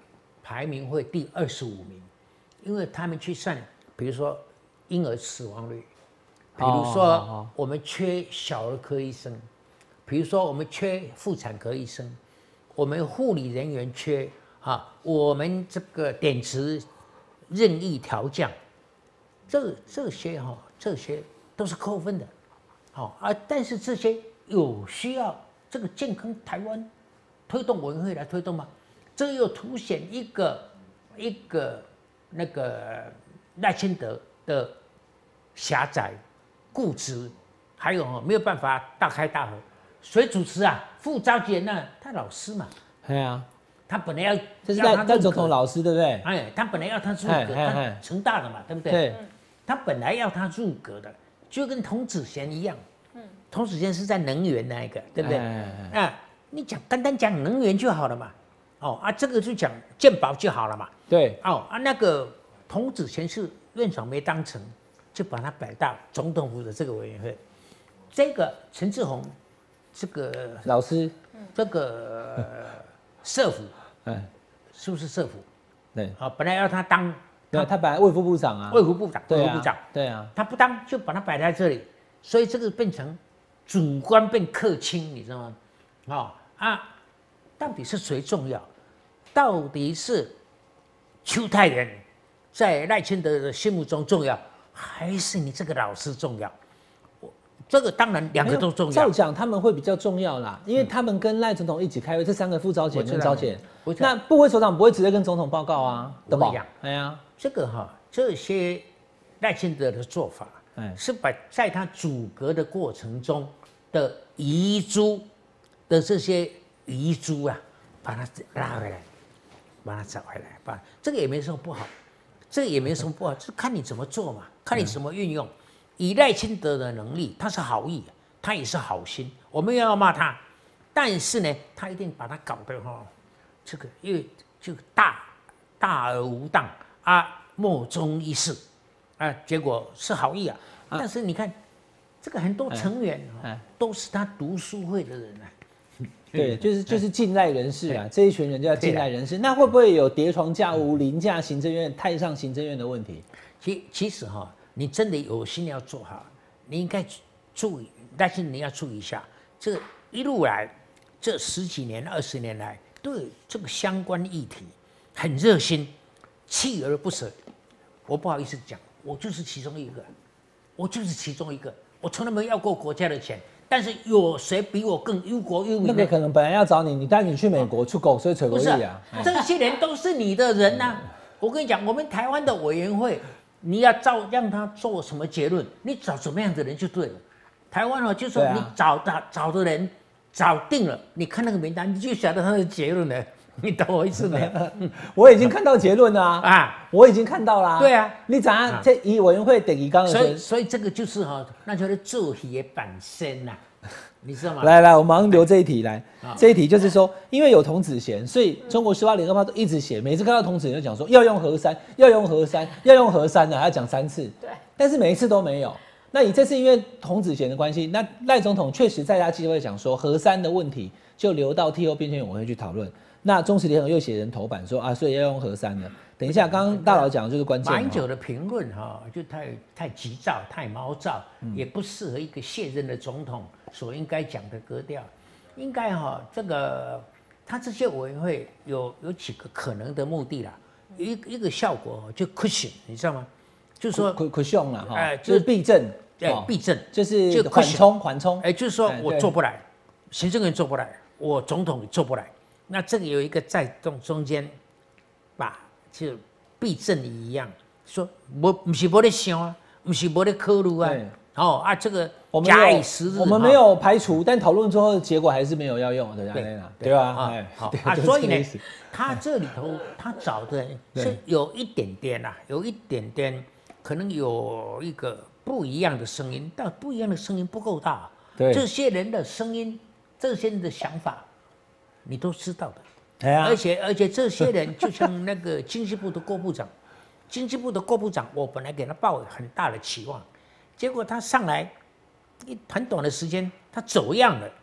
排名会第二十五名，因为他们去算，比如说婴儿死亡率，比如说我们缺小儿科医生，比如说我们缺妇产科医生，我们护理人员缺啊，我们这个点值任意调降，这这些哈、哦，这些都是扣分的，好、哦、啊，但是这些有需要这个健康台湾推动委员会来推动吗？这又凸显一个一个那个赖清德的狭窄、固执，还有哦没有办法大开大合。谁主持啊？副召集人呢？他老师嘛。 对啊， 他本来要这是赖赖总统老师对不对？ 哎，他本来要他入阁，他成大的嘛，对不对？ 对。 他本来要他入阁的，就跟童子贤一样。嗯。童子贤是在能源那一个，对不对？啊，你讲单单讲能源就好了嘛。哦啊，这个就讲健保就好了嘛。 对。 哦啊，那个童子贤是院长没当成，就把他摆到总统府的这个委员会。这个陈志宏，这个老师， 这个社福，嗯，是不是社福？对。啊，本来要他当， 对，他本来卫福部长啊， 卫福部长，卫福部长， 对啊， 他不当就把他摆在这里，所以这个变成主观变客轻，你知道吗？哦啊，到底是谁重要？到底是邱泰源在赖清德的心目中重要，还是你这个老师重要？这个当然两个都重要。 照讲他们会比较重要啦，因为他们跟赖总统一起开会，这三个副召集人跟召集人，那部会首长不会直接跟总统报告啊，对吧？哎呀， 这个哈，这些赖清德的做法，哎，是把在他阻隔的过程中的遗珠的这些遗珠啊，把它拉回来，把它找回来，把这个也没什么不好，这个也没什么不好，就是看你怎么做嘛，看你怎么运用。以赖清德的能力，他是好意，他也是好心，我们要骂他，但是呢，他一定把他搞得哈，这个因为就大大而无当啊，莫衷一是啊，结果是好意啊，啊但是你看这个很多成员啊，哎、都是他读书会的人啊。 对，就是就是近赖人士啊，这一群人叫近赖人士，那会不会有叠床架屋、凌驾行政院、太上行政院的问题？ 其其实哈。你真的有心要做好，你应该注意，但是你要注意一下，这一路来，这十几年、二十年来，对这个相关议题很热心，锲而不舍。我不好意思讲，我就是其中一个，我就是其中一个，我从来没要过国家的钱，但是有谁比我更忧国忧民？ 那个可能本来要找你，你带你去美国出狗，所以扯过力啊。 这些人都是你的人呐、啊。我跟你讲，我们台湾的委员会。你要照让他做什么结论，你找什么样的人就对了。台湾哦，就说你找的、啊、找的人找定了，你看那个名单，你就晓得他的结论了。你懂我意思没？ 我已经看到结论了啊！啊我已经看到啦。 对啊， 你怎样在以委员会第一刚的所以，所以这个就是哈、哦，那就是做戏的本身呐、啊，你知道吗？ 来来，我马上留这一题来。这一题就是说，因为有童子贤，所以中国时报、联合报都一直写，每次看到童子贤就讲说要用核三，要用核三，要用核三的，还要讲三次。对。但是每一次都没有。那你这次因为童子贤的关系，那赖总统确实在他记者会讲说，核三的问题就留到气候变迁委员会去讨论。那中时联合又写人头版说啊，所以要用核三的。等一下，刚刚大佬讲的就是关键。 马英九的评论哈，就太太急躁、太毛躁，嗯、也不适合一个卸任的总统所应该讲的格调。应该哈，这个他这些委员会有有几个可能的目的啦，一一个效果就 cushion， 你知道吗？就是说 cushion 啦，哈、呃，就是避震， 哎，避震， 就是缓冲，缓冲， 哎，就是说我做不来，行政院做不来，我总统也做不来。那这个有一个在中中间，把就避震一样，说我不是没在想啊，不是没在考虑啊，哦啊，这个假以时日， 我们没有排除，但讨论之后结果还是没有要用，对不对？对吧？ 啊，好啊，所以呢，他这里头他找的是有一点点啊，有一点点可能有一个不一样的声音，但不一样的声音不够大，对，这些人的声音，这些人的想法。你都知道的，啊、而且而且这些人就像那个经济部的郭部长，经济部的郭部长，我本来给他抱很大的期望，结果他上来一很短的时间，他走样了，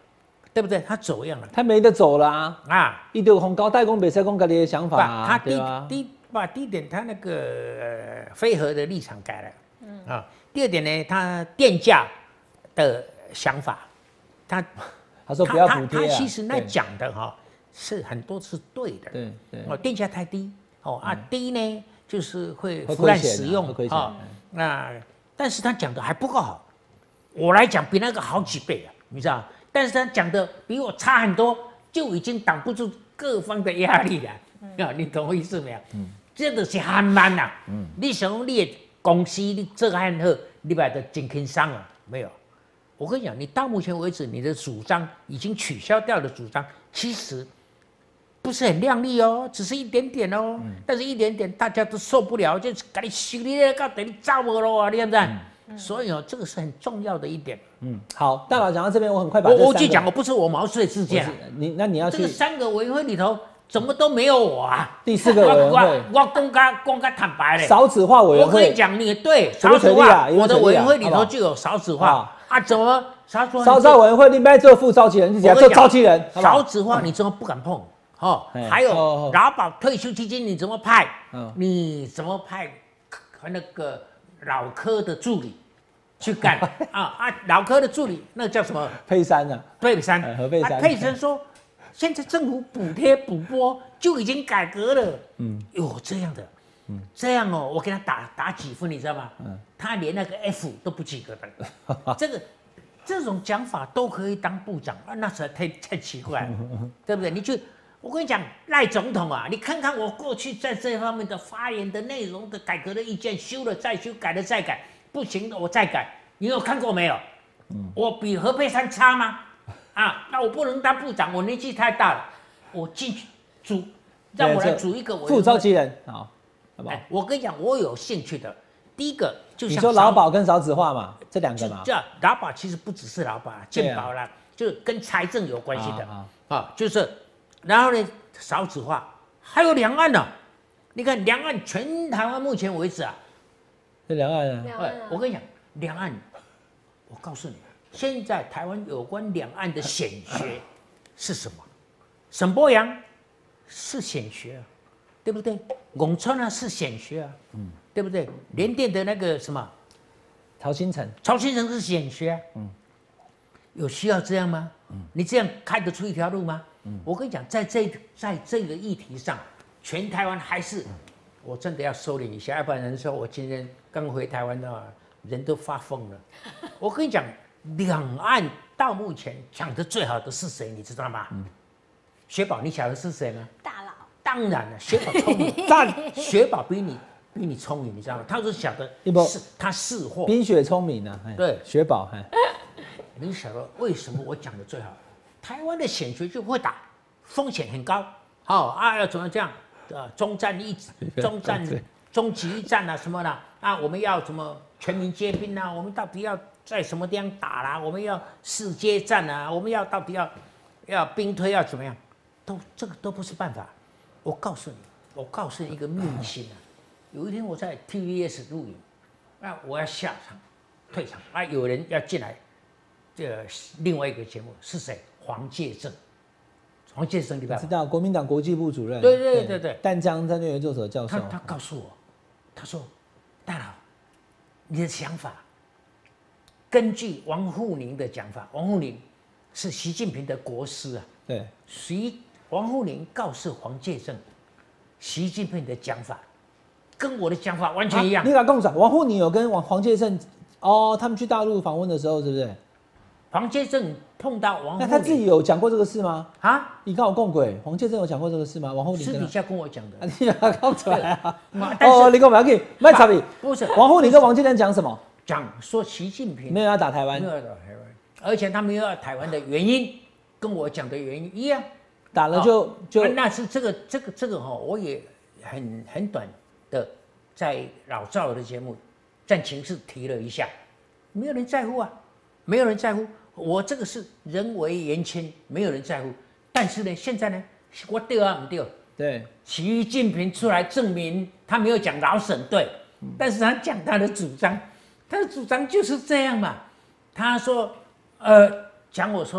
对不对？他走样了， 他没得走了啊！ 啊， 一丢红高代工比赛公家的想法、啊， 他第啊、 第把第一点，他那个、呃、飞核的立场改了，嗯啊，第二点呢，他电价的想法，他他说不要补贴、啊、 他其实那讲的哈、哦、是很多是对的， 对对哦，电价太低哦啊、嗯、低呢就是会腐烂使用啊， 哦，那但是他讲的还不够好，我来讲比那个好几倍啊，你知道？但是他讲的比我差很多，就已经挡不住各方的压力了。嗯、你懂我意思没有？嗯，这个是很慢呐。嗯，你想你的公司你做很好，你把它真轻松啊？没有。我跟你讲，你到目前为止你的主张已经取消掉的主张，其实不是很亮丽哦，只是一点点哦。嗯、但是一点点大家都受不了，就给你修理到等你炸我了啊，对不对？嗯、所以哦，这个是很重要的一点。 嗯，好，大佬讲到这边，我很快把我我就讲，我不是我毛遂自荐啊。 你那你要去这个三个委员会里头，怎么都没有我啊？ 第四个委员会， 我我公开公开坦白嘞。 少子化委员会， 我跟你讲，你对少子化，我的委员会里头就有少子化啊？怎么少子化？ 少子化委员会你别做副召集人，你只要做召集人。 少子化你怎么不敢碰？哦，还有劳保退休基金你怎么派？你怎么派那个老科的助理？去干啊啊！老科的助理那叫什么？ 佩珊啊， 佩珊， 何佩珊。 佩珊说，现在政府补贴补拨就已经改革了。嗯，哟这样的，嗯，这样哦，我给他打打几分，你知道吗？嗯，他连那个 F 都不及格的。这个这种讲法都可以当部长啊，那实在太太奇怪了，对不对？你就我跟你讲，赖总统啊，你看看我过去在这方面的发言的内容的改革的意见，修了再修，改了再改。不行的，我再改。你有看过没有？嗯、我比何佩珊差吗？啊，那我不能当部长，我年纪太大了。我进去组，让我来组一个委员会副召集人，好，好不好？ 哎，我跟你讲，我有兴趣的。第一个就像你说劳保跟少子化嘛，这两个嘛。 这劳保其实不只是劳保啦，健保啦，啊、就是跟财政有关系的啊, 啊，就是，然后呢，少子化，还有两岸呢、啊。你看两岸全台湾目前为止啊。 两岸啊， 哎，我跟你讲，两岸，我告诉你，现在台湾有关两岸的显学是什么？沈伯洋是显学啊，对不对？龚川啊是显学啊，嗯，对不对？联电的那个什么， 曹新成， 曹新成是显学啊，嗯，有需要这样吗？嗯，你这样开得出一条路吗？嗯，我跟你讲，在这在这个议题上，全台湾还是。我真的要收敛一下，要不然人说我今天刚回台湾的话，人都发疯了。我跟你讲，两岸到目前讲的最好的是谁，你知道吗？嗯、雪宝，你晓得是谁吗？ 大佬。 当然了，雪宝聪明，但雪宝比你比你聪明，你知道吗？他是晓得是他识货， 冰雪聪明啊。 对， 雪宝。 你晓得为什么我讲的最好？台湾的显学就会打，风险很高。好、哦、啊，要怎么这样？呃，中战一中战终极一战啊，什么啦？啊，我们要什么全民皆兵啊？我们到底要在什么地方打啦、啊？我们要世接战啊？我们要到底要要兵推要怎么样？都这个都不是办法。我告诉你，我告诉你一个秘辛啊！有一天我在 T V S 录影，那我要下场退场啊，有人要进来，这个另外一个节目是谁？黄介正。黄介生，你知道国民党国际部主任， 对对对对， 淡江战略研究所教授， 他他告诉我，他说，大佬，你的想法，根据王沪宁的讲法，王沪宁是习近平的国师啊， 对， 习王沪宁告诉黄介正，习近平的讲法跟我的讲法完全一样。 啊、你敢共产？王沪宁有跟王黄介正哦，他们去大陆访问的时候，是不是？ 黄介正碰到王沪宁， 那他自己有讲过这个事吗？ 啊， 你跟我共轨，黄介正有讲过这个事吗？王沪宁私底下跟我讲的。 啊、你把它讲出来啊！哦，你跟我们要给卖差别。 不是， 王沪宁跟王介正讲什么？ 讲说习近平没有要打台湾， 没有要打台湾，而且他没有要台湾的原因，跟我讲的原因一样。 打了就、哦、就、 啊、那是这个这个这个哈、哦，我也很很短的在老赵的节目战情室提了一下，没有人在乎啊，没有人在乎。我这个是人为言轻，没有人在乎。但是呢，现在呢，我对啊不对？ 对， 习近平出来证明他没有讲老沈对，嗯、但是他讲他的主张，他的主张就是这样嘛。他说，呃，讲我说哈、哦，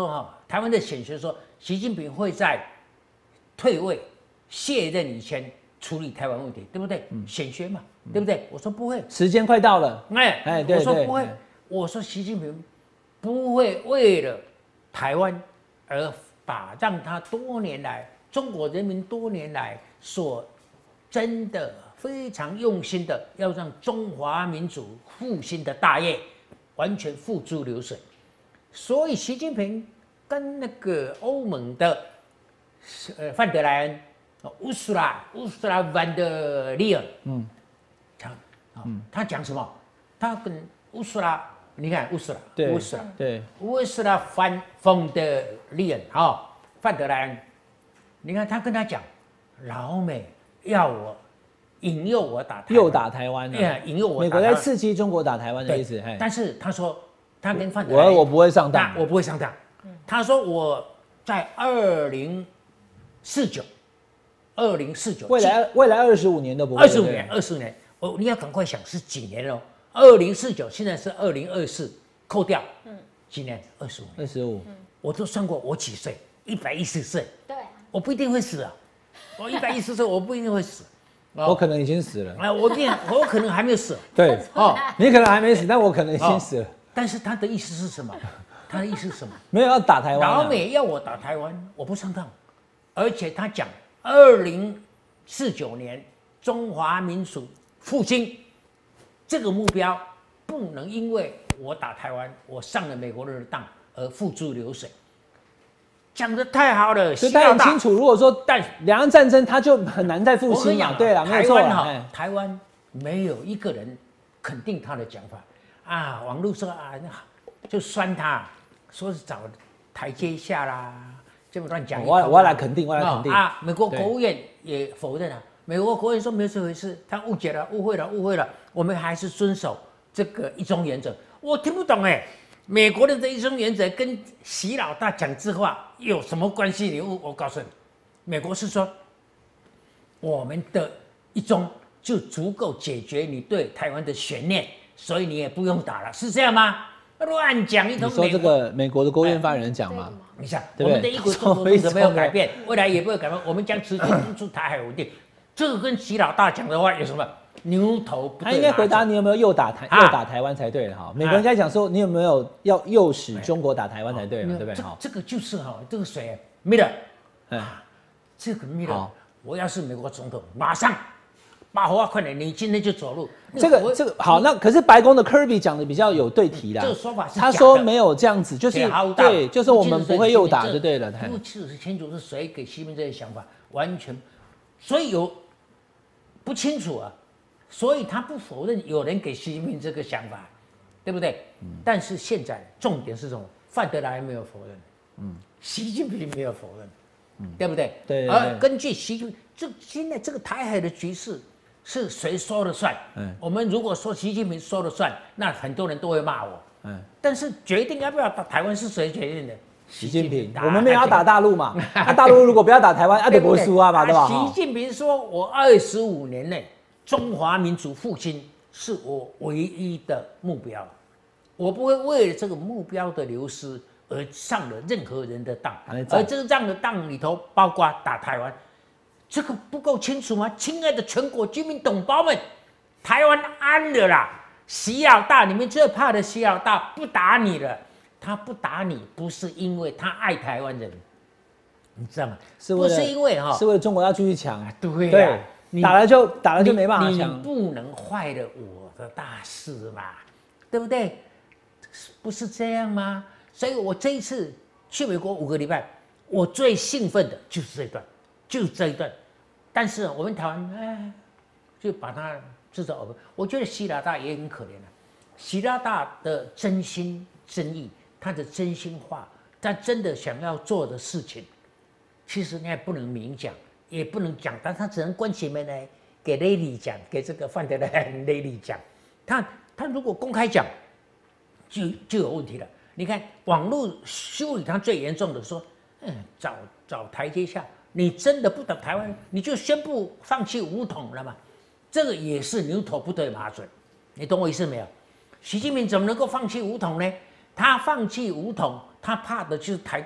台湾的显学说，习近平会在退位卸任以前处理台湾问题，对不对？嗯、显学嘛，对不对？我说不会， 时间快到了。 哎哎，对我说不会，我说习近平不会为了台湾而把让他多年来中国人民多年来所真的非常用心的要让中华民族复兴的大业完全付诸流水。所以习近平跟那个欧盟的呃范德莱恩、乌苏拉、乌苏拉范德利尔，嗯，他啊，他讲什么？他跟乌苏拉。你看乌斯拉， 乌斯拉， 对， 乌斯拉范冯德利恩啊，范德莱恩，你看他跟他讲，老美要我引诱我打台湾， 又打台湾了， 哎，引诱我打台湾， 美国在刺激中国打台湾的意思。 但是他说他跟范德莱恩， 我我不会上当， 我不会上当。他说我在二零四九，二零四九， 未来未来二十五年都不会， 二十五年，二十五年，哦，你要赶快想是几年哦。二零四九，现在是二零二四，扣掉，嗯，几年？二十五。 二十五， 我都算过，我几岁？一百一十岁。 对、啊， 我不一定会死啊！我一百一十岁，我不一定会死。 哦、我可能已经死了。 啊，我一定，我可能还没有死。 对，哦，你可能还没死，但我可能已经死了。哦、 但是他的意思是什么？他的意思是什么？ 没有要打台湾、啊。 老美要我打台湾，我不上当。而且他讲，二零四九年中华民族复兴。这个目标不能因为我打台湾，我上了美国人的当而付诸流水。讲得太好了， 所以大家很清楚。如果说但两岸战争，它就很难再复兴嘛。对了，没有错啦。 台湾没有一个人肯定他的讲法啊。网络说啊，就酸他，说是找台阶下啦，这么乱讲。 我我来肯定，我来肯定啊。美国国务院也否认啊。美国国务院说没有这回事，他误解了、误会了、误会了。我们还是遵守这个一中原则。我听不懂哎，美国的这一中原则跟习老大讲这话有什么关系？你我我告诉你，美国是说我们的一中就足够解决你对台湾的悬念，所以你也不用打了，是这样吗？乱讲一通。 你说这个美国的国务院发言人讲嘛？ 你想，我们的一国中国原则没有改变，未来也不会改变，我们将持续督促台海稳定。这个跟习老大讲的话有什么牛头不对马嘴？ 他应该回答你有没有诱打台、啊、诱打台湾才对了哈。美国应该讲说你有没有要诱使中国打台湾才对了，对不对？ 这这个就是哈，这个谁 Miller， 啊，这个 Miller， 我要是美国总统，马上把话快点，你今天就走路。 这个这个好，那可是白宫的 Kirby 讲的比较有对题啦。 这个说法是他说没有这样子，就是对，就是我们不会诱打就对了。 不清楚是谁给习近平这些想法，完全，所以有。不清楚啊，所以他不否认有人给习近平这个想法，对不对？嗯、但是现在重点是什么？范德莱恩没有否认，嗯，习近平没有否认，嗯，对不对？ 对。 而根据习近平，这现在这个台海的局势是谁说了算？嗯，我们如果说习近平说了算，那很多人都会骂我，嗯，但是决定要不要打台湾是谁决定的？ 习近平，我们没有要打大陆嘛？那大陆如果不要打台湾，阿得不会输啊嘛，对吧？ 习近平说：“我二十五年内中华民族复兴是我唯一的目标，我不会为了这个目标的流失而上了任何人的当，而这个这样的当里头包括打台湾，这个不够清楚吗？亲爱的全国居民同胞们，台湾安了啦！习老大，你们最怕的习老大不打你了。”他不打你，不是因为他爱台湾人，你知道吗？ 是不是因为哈？ 是为了中国要继续抢。 对对，打了就打了就没办法抢。 你不能坏了我的大事嘛，对不对？不是这样吗？所以我这一次去美国五个礼拜，我最兴奋的就是这一段，就是这一段。但是我们台湾哎，就把它制造。我觉得习老大也很可怜啊，习老大的真心真意。他的真心话，他真的想要做的事情，其实你也不能明讲，也不能讲，但他只能关起门来给雷利讲，给这个范德莱恩雷利讲。他他如果公开讲，就就有问题了。你看网络修理他最严重的说，嗯，找找台阶下，你真的不打台湾，你就宣布放弃武统了嘛？这个也是牛头不对马嘴，你懂我意思没有？习近平怎么能够放弃武统呢？他放弃武统，他怕的就是台独，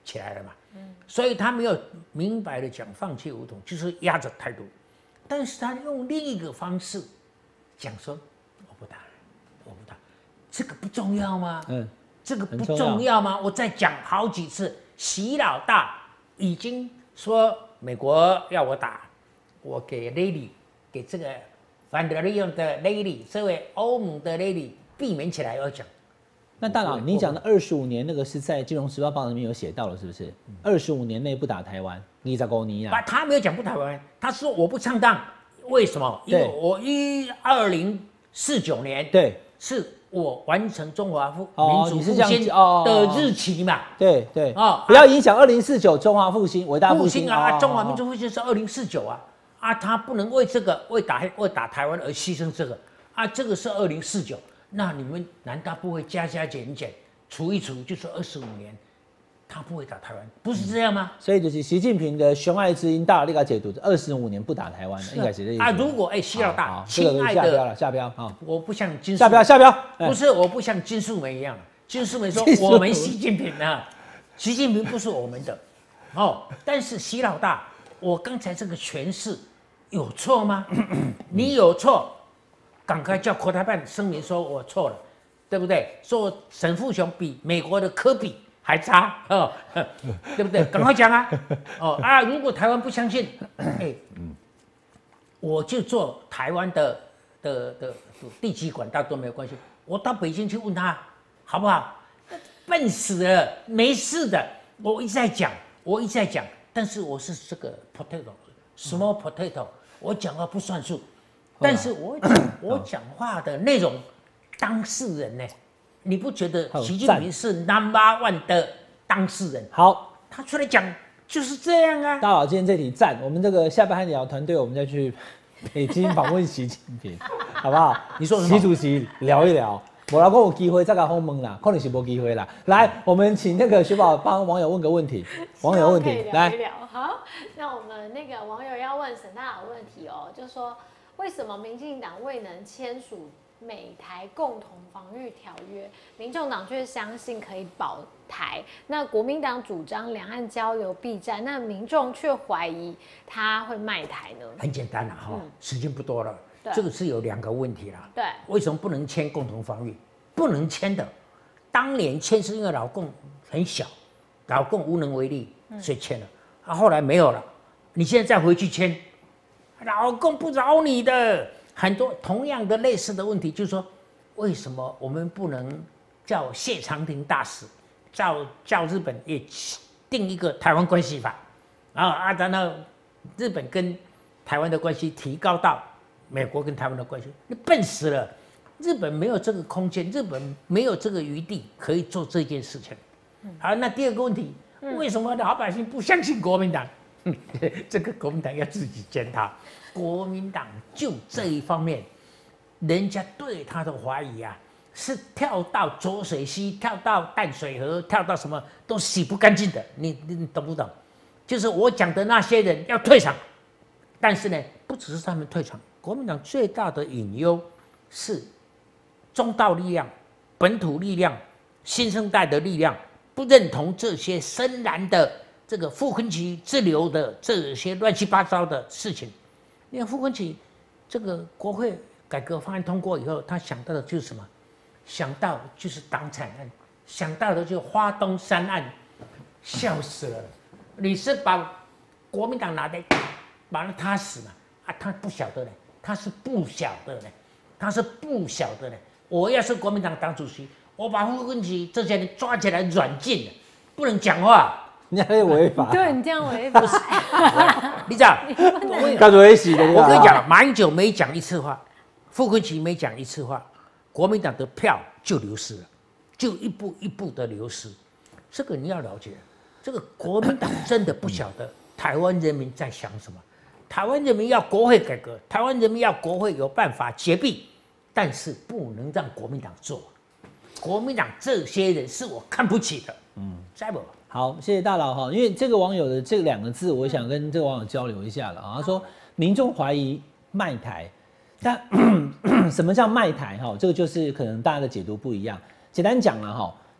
起来了嘛。嗯，所以他没有明白的讲放弃武统，就是压着态度，但是他用另一个方式讲说我不打，我不打，这个不重要吗？嗯，这个不重要吗？我再讲好几次，习老大已经说美国要我打，我给 Lady 给这个反德利用的 Lady， 这位欧盟的 Lady 避免起来要讲。 那大佬，你讲的二十五年那个是在《金融时报》报里面有写到了，是不是？二十五年内不打台湾，你在讲你啊？ 他没有讲不打台湾，他说我不上当，为什么？因为我一二零四九年对是我完成中华复民族复兴的日期嘛？ 对对哦，不要影响二零四九中华复兴伟大复兴啊！中华民族复兴是二零四九啊啊，他不能为这个为打为打台湾而牺牲这个啊，这个是二零四九。那你们难道不会加加减减除一除就是二十五年？他不会打台湾，不是这样吗？ 所以就是习近平的雄爱之音，大佬你给解读，二十五年不打台湾的，应该是这意思啊。如果哎，习老大， 亲爱的，下标了，下标啊！ 我不像金下标下标， 不是我不像金素梅一样，金素梅说我们习近平啊，习近平不是我们的哦。但是习老大，我刚才这个诠释有错吗？你有错。赶快叫国台办声明说我错了，对不对？说沈富雄比美国的科比还差哦，对不对？赶快讲啊！哦啊！如果台湾不相信，哎，我就做台湾的的的地基管道都没有关系，我到北京去问他好不好？笨死了，没事的。我一直在讲，我一直在讲，但是我是这个 potato，small potato， 我讲话不算数。但是我讲我讲话的内容，当事人呢？你不觉得习近平是 number one 的当事人？ 好， 他出来讲就是这样啊。 大佬，今天这题赞，我们这个下班海底聊团队，我们再去北京访问习近平，好不好？ 你说习主席聊一聊，我老公有机会再给轰蒙啦，可能是没机会啦。来，我们请那个雪宝帮网友问个问题，网友问题来聊。好，那我们那个网友要问沈大佬问题哦，就说。为什么民进党未能签署美台共同防御条约，民众党却相信可以保台？那国民党主张两岸交流必战，那民众却怀疑他会卖台呢？ 很简单啦，哈、嗯，时间不多了，这个是有两个问题啦。 对， 为什么不能签共同防御？不能签的，当年签是因为老共很小，老共无能为力，所以签了。啊，后来没有了，你现在再回去签。老共不饶你的，很多同样的类似的问题，就是说，为什么我们不能叫谢长廷大使，叫叫日本也定一个台湾关系法，然后啊，然后日本跟台湾的关系提高到美国跟台湾的关系，你笨死了！日本没有这个空间，日本没有这个余地可以做这件事情。好，那第二个问题，为什么老百姓不相信国民党？这个国民党要自己检讨。国民党就这一方面，人家对他的怀疑啊，是跳到浊水溪、跳到淡水河、跳到什么都洗不干净的。你你懂不懂？就是我讲的那些人要退场，但是呢，不只是他们退场，国民党最大的隐忧是中道力量、本土力量、新生代的力量不认同这些深蓝的。这个傅昆萁滞留的这些乱七八糟的事情，你看傅昆萁这个国会改革方案通过以后，他想到的就是什么？想到就是党产案，想到的就是花东山案，笑死了！你是把国民党拿来把他踏死嘛？啊，他不晓得呢，他是不晓得呢，他是不晓得呢。我要是国民党党主席，我把傅昆萁这些人抓起来软禁了，不能讲话。 你还在违法？ 对你这样违法， 你知道？ 干违洗的。 我跟你讲，马英九每讲一次话，傅昆萁每讲一次话，国民党的票就流失了，就一步一步的流失。这个你要了解，这个国民党真的不晓得台湾人民在想什么。台湾人民要国会改革，台湾人民要国会有办法结弊，但是不能让国民党做。国民党这些人是我看不起的。嗯，在不？ 好，谢谢大佬哈。因为这个网友的这两个字，我想跟这个网友交流一下了啊。他说民众怀疑卖台，但什么叫卖台哈？这个就是可能大家的解读不一样。简单讲了哈，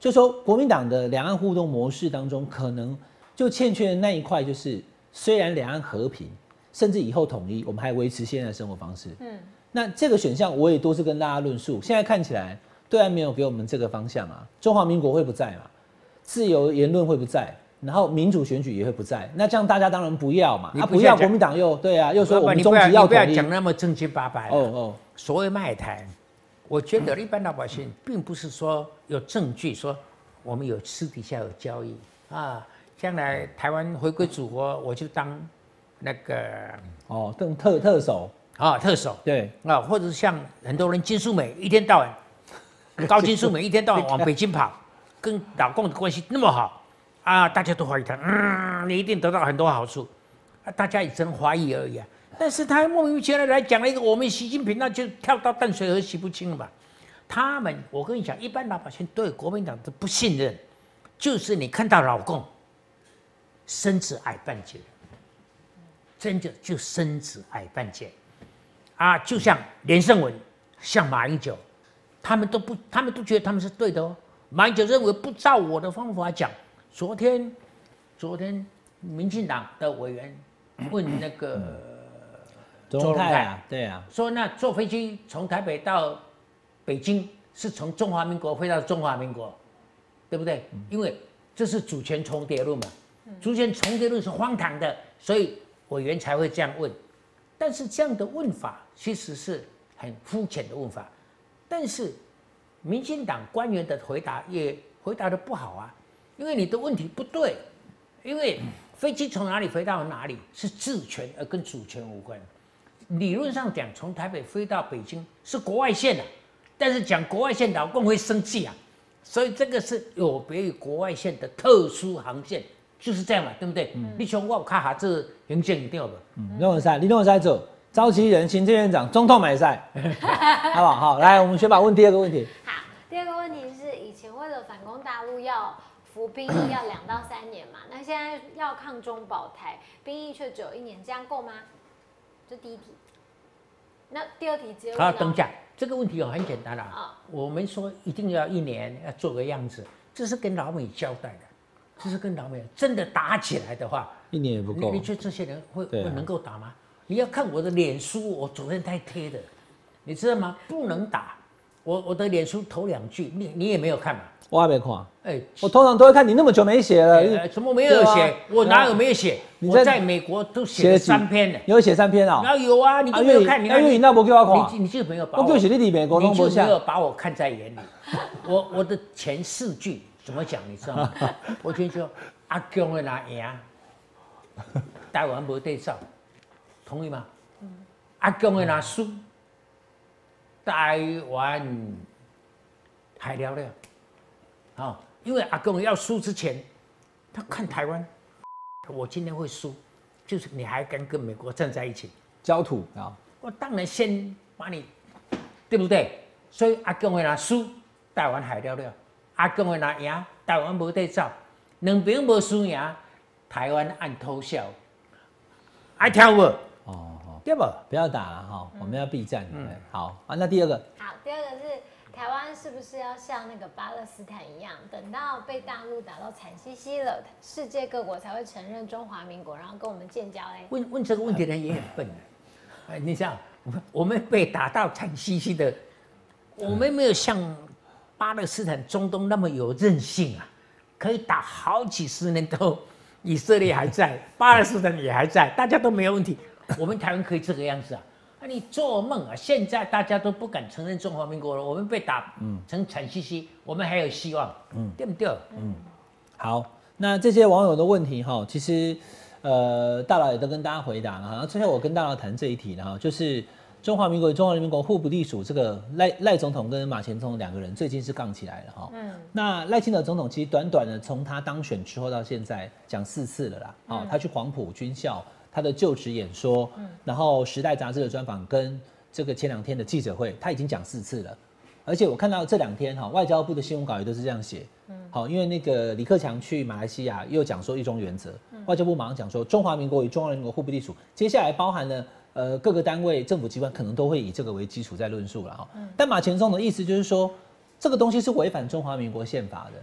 就说国民党的两岸互动模式当中，可能就欠缺的那一块，就是虽然两岸和平，甚至以后统一，我们还维持现在的生活方式。嗯，那这个选项我也多次跟大家论述，现在看起来对岸没有给我们这个方向啊，中华民国会不在嘛，自由言论会不在。然后民主选举也会不在，那这样大家当然不要嘛。啊，不要国民党又对啊，又说我们终极要统一。 不要讲那么正经八百。 哦哦， 所谓卖台，我觉得一般老百姓并不是说有证据说我们有私底下有交易啊，将来台湾回归祖国，我就当那个哦，当特特首啊，特首对啊，或者是像很多人金素梅一天到晚，高金素梅一天到晚往北京跑，跟老共的关系那么好。啊，大家都怀疑他，嗯，你一定得到很多好处，啊，大家也只能怀疑而已啊。但是他莫名其妙来讲了一个我们习近平，那就跳到淡水河洗不清了嘛。他们，我跟你讲，一般老百姓对国民党的不信任，就是你看到老共生子矮半截，真的就生子矮半截，啊，就像连胜文，像马英九，他们都不，他们都觉得他们是对的哦。马英九认为不照我的方法讲。昨天，昨天，民进党的委员问那个周荣泰啊，对啊， 说那坐飞机从台北到北京是从中华民国飞到中华民国，对不对？因为这是主权重叠论嘛，主权重叠论是荒唐的，所以委员才会这样问。但是这样的问法其实是很肤浅的问法，但是民进党官员的回答也回答得不好啊。因为你的问题不对，因为飞机从哪里飞到哪里是治权，而跟主权无关。理论上讲，从台北飞到北京是国外线啊，但是讲国外线，老共会生气啊，所以这个是有别于国外线的特殊航线，就是这样嘛，对不对？嗯、你像我有看下这行政一定不？ 嗯，你弄赛，你弄赛走，召集人、行政院长、总统买赛，好不好？好，来，我们先把问第二个问题。 好，第二个问题是，以前为了反攻大陆要服兵役要两到三年嘛，那现在要抗中保台，兵役却只有一年，这样够吗？这第一题。那第二题直接问。 好，等一下，这个问题很简单啦、啊。哦、我们说一定要一年，要做个样子，这是跟老美交代的，这是跟老美真的打起来的话， 一年也不够。 你, 你觉得这些人会、啊、会能够打吗？你要看我的脸书，我昨天太贴的，你知道吗？不能打。我我的脸书头两句，你你也没有看嘛？ 我还没看。哎、欸， 我通常都会看，你那么久没写了， 欸、怎么没有写？啊、我哪有没有写？我在美国都写了三篇了。 你有写三篇啊？ 然后有啊，你都没有看，你看你那不给我看， 你你就没有把我，我就是你美国你就没有把我看在眼里。我我的前四句怎么讲？你知道吗？我就说阿公的拿赢，台湾没对照，同意吗？嗯、阿公的拿输。台湾还聊聊，啊、哦，因为阿公要输之前，他看台湾，我今天会输，就是你还敢跟美国站在一起， 焦土啊！ 我当然先把你，对不对？所以阿公会拿输，台湾还聊聊；阿公会拿赢，台湾无对照，两边无输赢，台湾按偷笑，爱听无？ 哦。 对不？ 不要打了哈，我们要避战。嗯，好啊。那第二个， 好，第二个是台湾是不是要像那个巴勒斯坦一样，等到被大陆打到惨兮兮了，世界各国才会承认中华民国，然后跟我们建交嘞？ 问问这个问题的人也很笨哎，你想，我们被打到惨兮兮的，我们没有像巴勒斯坦、中东那么有韧性啊，可以打好几十年都，以色列还在，巴勒斯坦也还在，大家都没有问题。我们台湾可以这个样子啊？啊，你做梦啊！现在大家都不敢承认中华民国了，我们被打成惨兮兮，我们还有希望，嗯，对不对？ 嗯，好，那这些网友的问题哈，其实呃，大佬也都跟大家回答了哈。最后我跟大佬谈这一题哈，就是中华民国与中华人民共和国互不隶属，这个赖赖总统跟马前总统两个人最近是杠起来了哈。嗯，那赖清德总统其实短短的从他当选之后到现在讲四次了啦，哦，他去黄埔军校。他的就职演说，嗯、然后《时代》杂志的专访跟这个前两天的记者会，他已经讲四次了。而且我看到这两天哈，外交部的新闻稿也都是这样写。嗯，好，因为那个李克强去马来西亚又讲说一中原则，嗯、外交部马上讲说中华民国与中华人民国互不隶属。接下来包含了呃各个单位、政府机关可能都会以这个为基础在论述了哈。嗯、但马前总的意思就是说，这个东西是违反中华民国宪法的。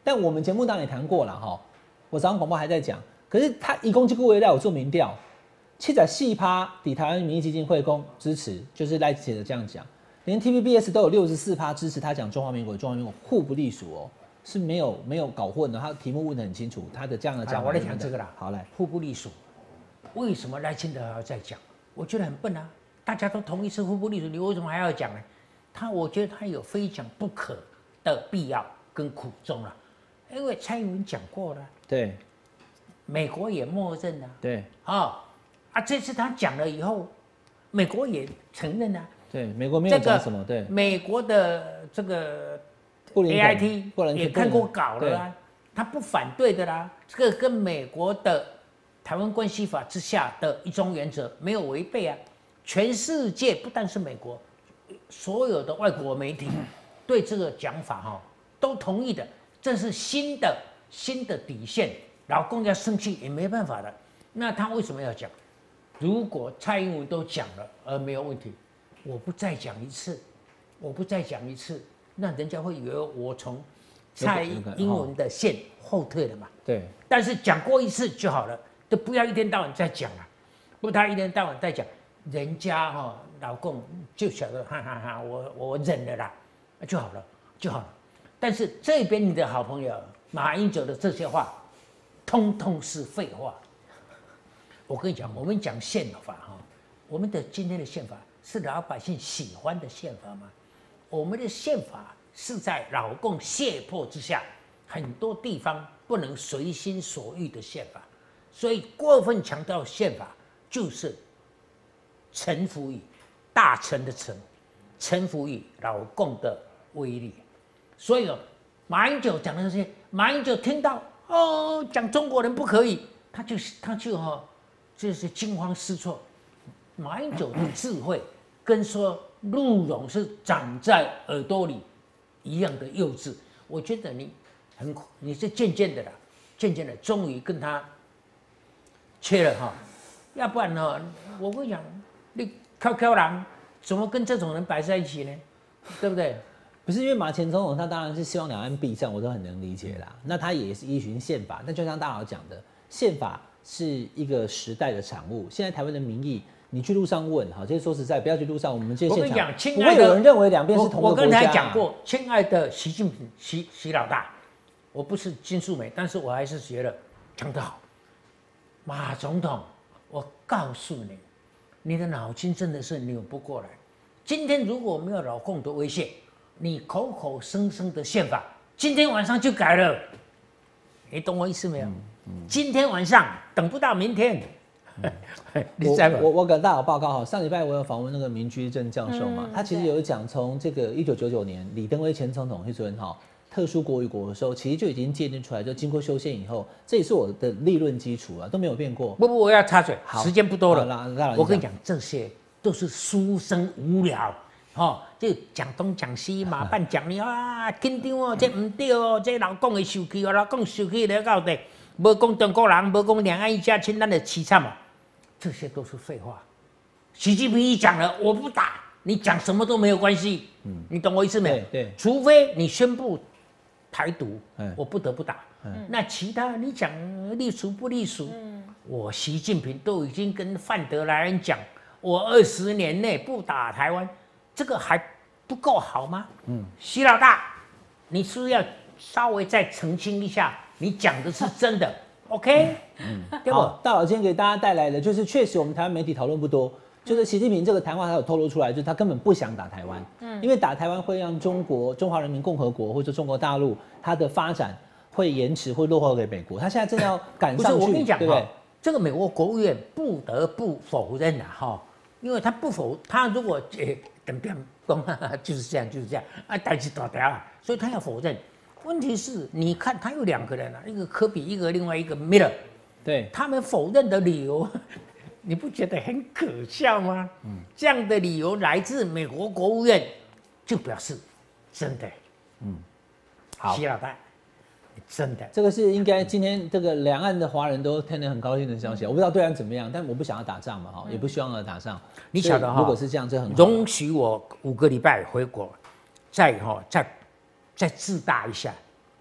但我们节目当然也谈过了哈，我早上广播还在讲，可是他一共这个为了有做民调，七十四趴抵台湾民意基金会公支持，就是赖清德这样讲，连 T V B S 都有六十四趴支持他讲中华民国，中华民国互不隶属哦，是没有没有搞混的，他题目问得很清楚，他的这样的讲法。 我来讲这个啦， 好来， 互不隶属，为什么赖清德还要再讲？我觉得很笨啊，大家都同意是互不隶属，你为什么还要讲呢？他我觉得他有非讲不可的必要跟苦衷啊，因为蔡英文讲过了， 对， 美国也默认了， 对， 啊啊，这次他讲了以后，美国也承认了， 对，美国没有讲什么，对， 美国的这个 A I T 也看过稿了啊，他不反对的啦，这个跟美国的台湾关系法之下的一中原则没有违背啊，全世界不但是美国。所有的外国媒体对这个讲法哈都同意的，这是新的新的底线，老公要生气也没办法的。那他为什么要讲？如果蔡英文都讲了而没有问题，我不再讲一次，我不再讲一次，那人家会以为我从蔡英文的线后退了嘛？ 对。 但是讲过一次就好了，都不要一天到晚再讲了，不他一天到晚再讲。人家哈、哦、老公就晓得哈哈哈，我我忍了啦，就好了就好了。但是这边你的好朋友马英九的这些话，通通是废话。我跟你讲，我们讲宪法哈，我们的今天的宪法是老百姓喜欢的宪法吗？我们的宪法是在老共胁迫之下，很多地方不能随心所欲的宪法，所以过分强调宪法就是臣服于大臣的臣，臣服于老共的威力。所以哦，马英九讲的这些，马英九听到哦讲中国人不可以，他就他就哈、哦、就是惊慌失措。马英九的智慧跟说鹿茸是长在耳朵里一样的幼稚。我觉得你很你是渐渐的啦，渐渐的终于跟他切了哈，要不然呢，我会讲。你飘飘狼怎么跟这种人摆在一起呢？对不对？ 不是因为马前总统他当然是希望两岸避战，我都很能理解啦。那他也是依循宪法，但就像大佬讲的，宪法是一个时代的产物。现在台湾的民意，你去路上问，哈，就是说实在，不要去路上，我们这些现场，不会有人认为两边是同一个国家、啊。 我刚才讲过，亲爱的习近平，习习老大，我不是金素梅，但是我还是觉得讲得好。马总统，我告诉你。你的脑筋真的是扭不过来。今天如果没有老共的威胁，你口口声声的宪法，今天晚上就改了。你懂我意思没有？嗯嗯、今天晚上等不到明天。嗯、你在我我我跟大佬报告哈，上礼拜我有访问那个民居正教授嘛，嗯、他其实有讲从这个一九九九年李登辉前总统那时候哈。特殊国与国的时候，其实就已经界定出来，就经过修宪以后，这也是我的立论基础啊，都没有变过。 不不，我要插嘴，时间不多了。 啦我跟你讲，这些都是书生无聊，哦，就讲东讲西嘛，办讲你啊，紧张哦，这唔对哦，这老公会受气哦，老公受气了到底，无讲中国人，无讲两岸一家亲，咱的凄惨嘛，这些都是废话。习近平一讲了，我不打，你讲什么都没有关系，嗯，你懂我意思没有？ 对对， 除非你宣布。台独，我不得不打。嗯、那其他你讲隶属不隶属，嗯、我习近平都已经跟范德莱恩讲，我二十年内不打台湾，这个还不够好吗？嗯，习老大，你是不是要稍微再澄清一下，你讲的是真的 ？OK？ 嗯，对不？ 大佬今天给大家带来的就是，确实我们台湾媒体讨论不多。就是习近平这个谈话，他有透露出来，就是他根本不想打台湾，嗯，因为打台湾会让中国、中华人民共和国或者中国大陆它的发展会延迟，会落后给美国。他现在正要赶上去， 不是我跟你讲， 对不对？ 这个美国国务院不得不否认啊，哈，因为他不否，他如果诶等等讲就是这样，就是这样啊，代志大条啊，所以他要否认。问题是，你看他有两个人啊，一个科比，一个另外一个 Miller， 对， 他们否认的理由。你不觉得很可笑吗？嗯，这样的理由来自美国国务院，就表示真的。嗯，好，习老大，真的， 这个是应该今天这个两岸的华人都听得很高兴的消息。我不知道对岸怎么样，但我不想要打仗嘛，哈，也不希望要打仗。 你晓得哈， 如果是这样，这很好。 容许我五个礼拜回国，再哈再再自大一下，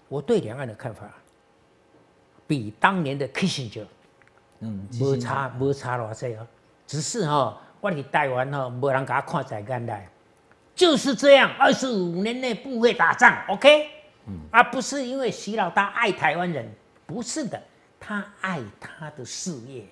我对两岸的看法，比当年的 Kissinger， 嗯，无差无差偌济哦。只是哈、哦，我伫台湾哈、哦，无人甲我看在眼内，就是这样，二十五年内不会打仗 ，OK？ 嗯，而不是因为习老大爱台湾人，不是的，他爱他的事业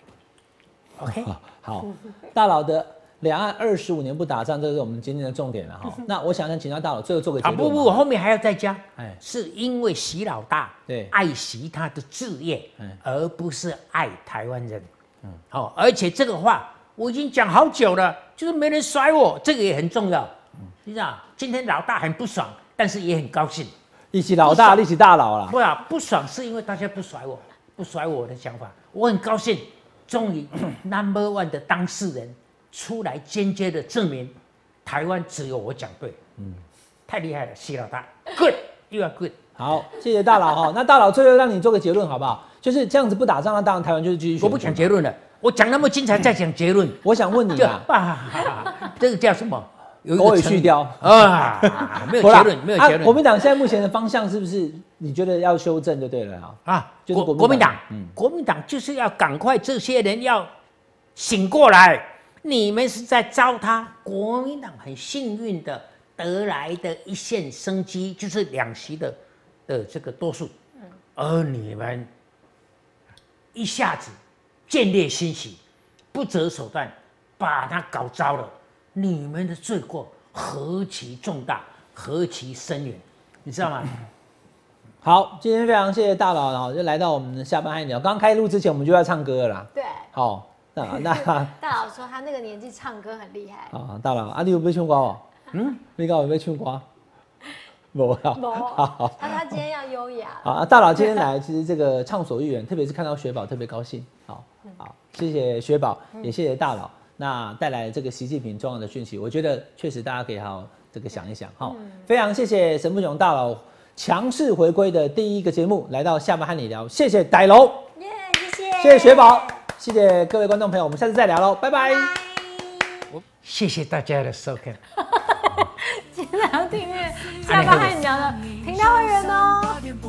，OK？ 好，好大佬的两岸二十五年不打仗，这是我们今天的重点了哈。那我想请教大佬最后做个结论。 啊不不，我后面还要再加，哎，是因为习老大对爱惜他的志业，而不是爱台湾人。嗯，好，而且这个话我已经讲好久了，就是没人甩我，这个也很重要。嗯，你知道，今天老大很不爽，但是也很高兴。 一起老大，一起大佬啦。 不啊，不爽是因为大家不甩我，不甩我的想法，我很高兴，终于 number one 的当事人出来间接的证明，台湾只有我讲对。嗯，太厉害了，习老大 ，good， you are good。 好，谢谢大佬哈。那大佬最后让你做个结论好不好？就是这样子不打仗，那当然台湾就是继续。 我不讲结论了，我讲那么精彩，再讲结论。 我想问你啊， 啊这个叫什么？ 狗尾续貂啊，没有结论，没有结论。 啊、国民党现在目前的方向是不是你觉得要修正就对了啊？ 啊，就是国国民党，嗯，国民党就是要赶快这些人要醒过来。你们是在糟蹋国民党很幸运的得来的一线生机，就是两席的的这个多数，嗯，而你们一下子见猎心喜，不择手段把它搞糟了。你们的罪过何其重大，何其深远，你知道吗？ 好，今天非常谢谢大佬，然后就来到我们的下班嗨聊。刚开录之前，我们就要唱歌了啦。 对。 好，那那大佬说他那个年纪唱歌很厉害。 啊，大佬，啊，你有被唱歌哦？嗯，你讲有被唱歌？没有。 没。好，他他今天要优雅。 好，大佬今天来，其实这个畅所欲言，特别是看到雪宝特别高兴。好，好，谢谢雪宝，也谢谢大佬。那带来这个习近平重要的讯息，我觉得确实大家可以好好这个想一想哈。嗯、非常谢谢沈富雄大佬强势回归的第一个节目，来到下班和你聊，谢谢歹楼， 耶，谢谢， 谢谢雪宝，谢谢各位观众朋友，我们下次再聊喽，拜拜。 谢谢大家的收看。 记得要订阅下班和你聊的频道会员哦。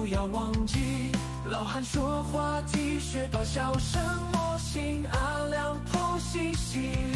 老汉说话题，学到笑声，模型阿良剖析。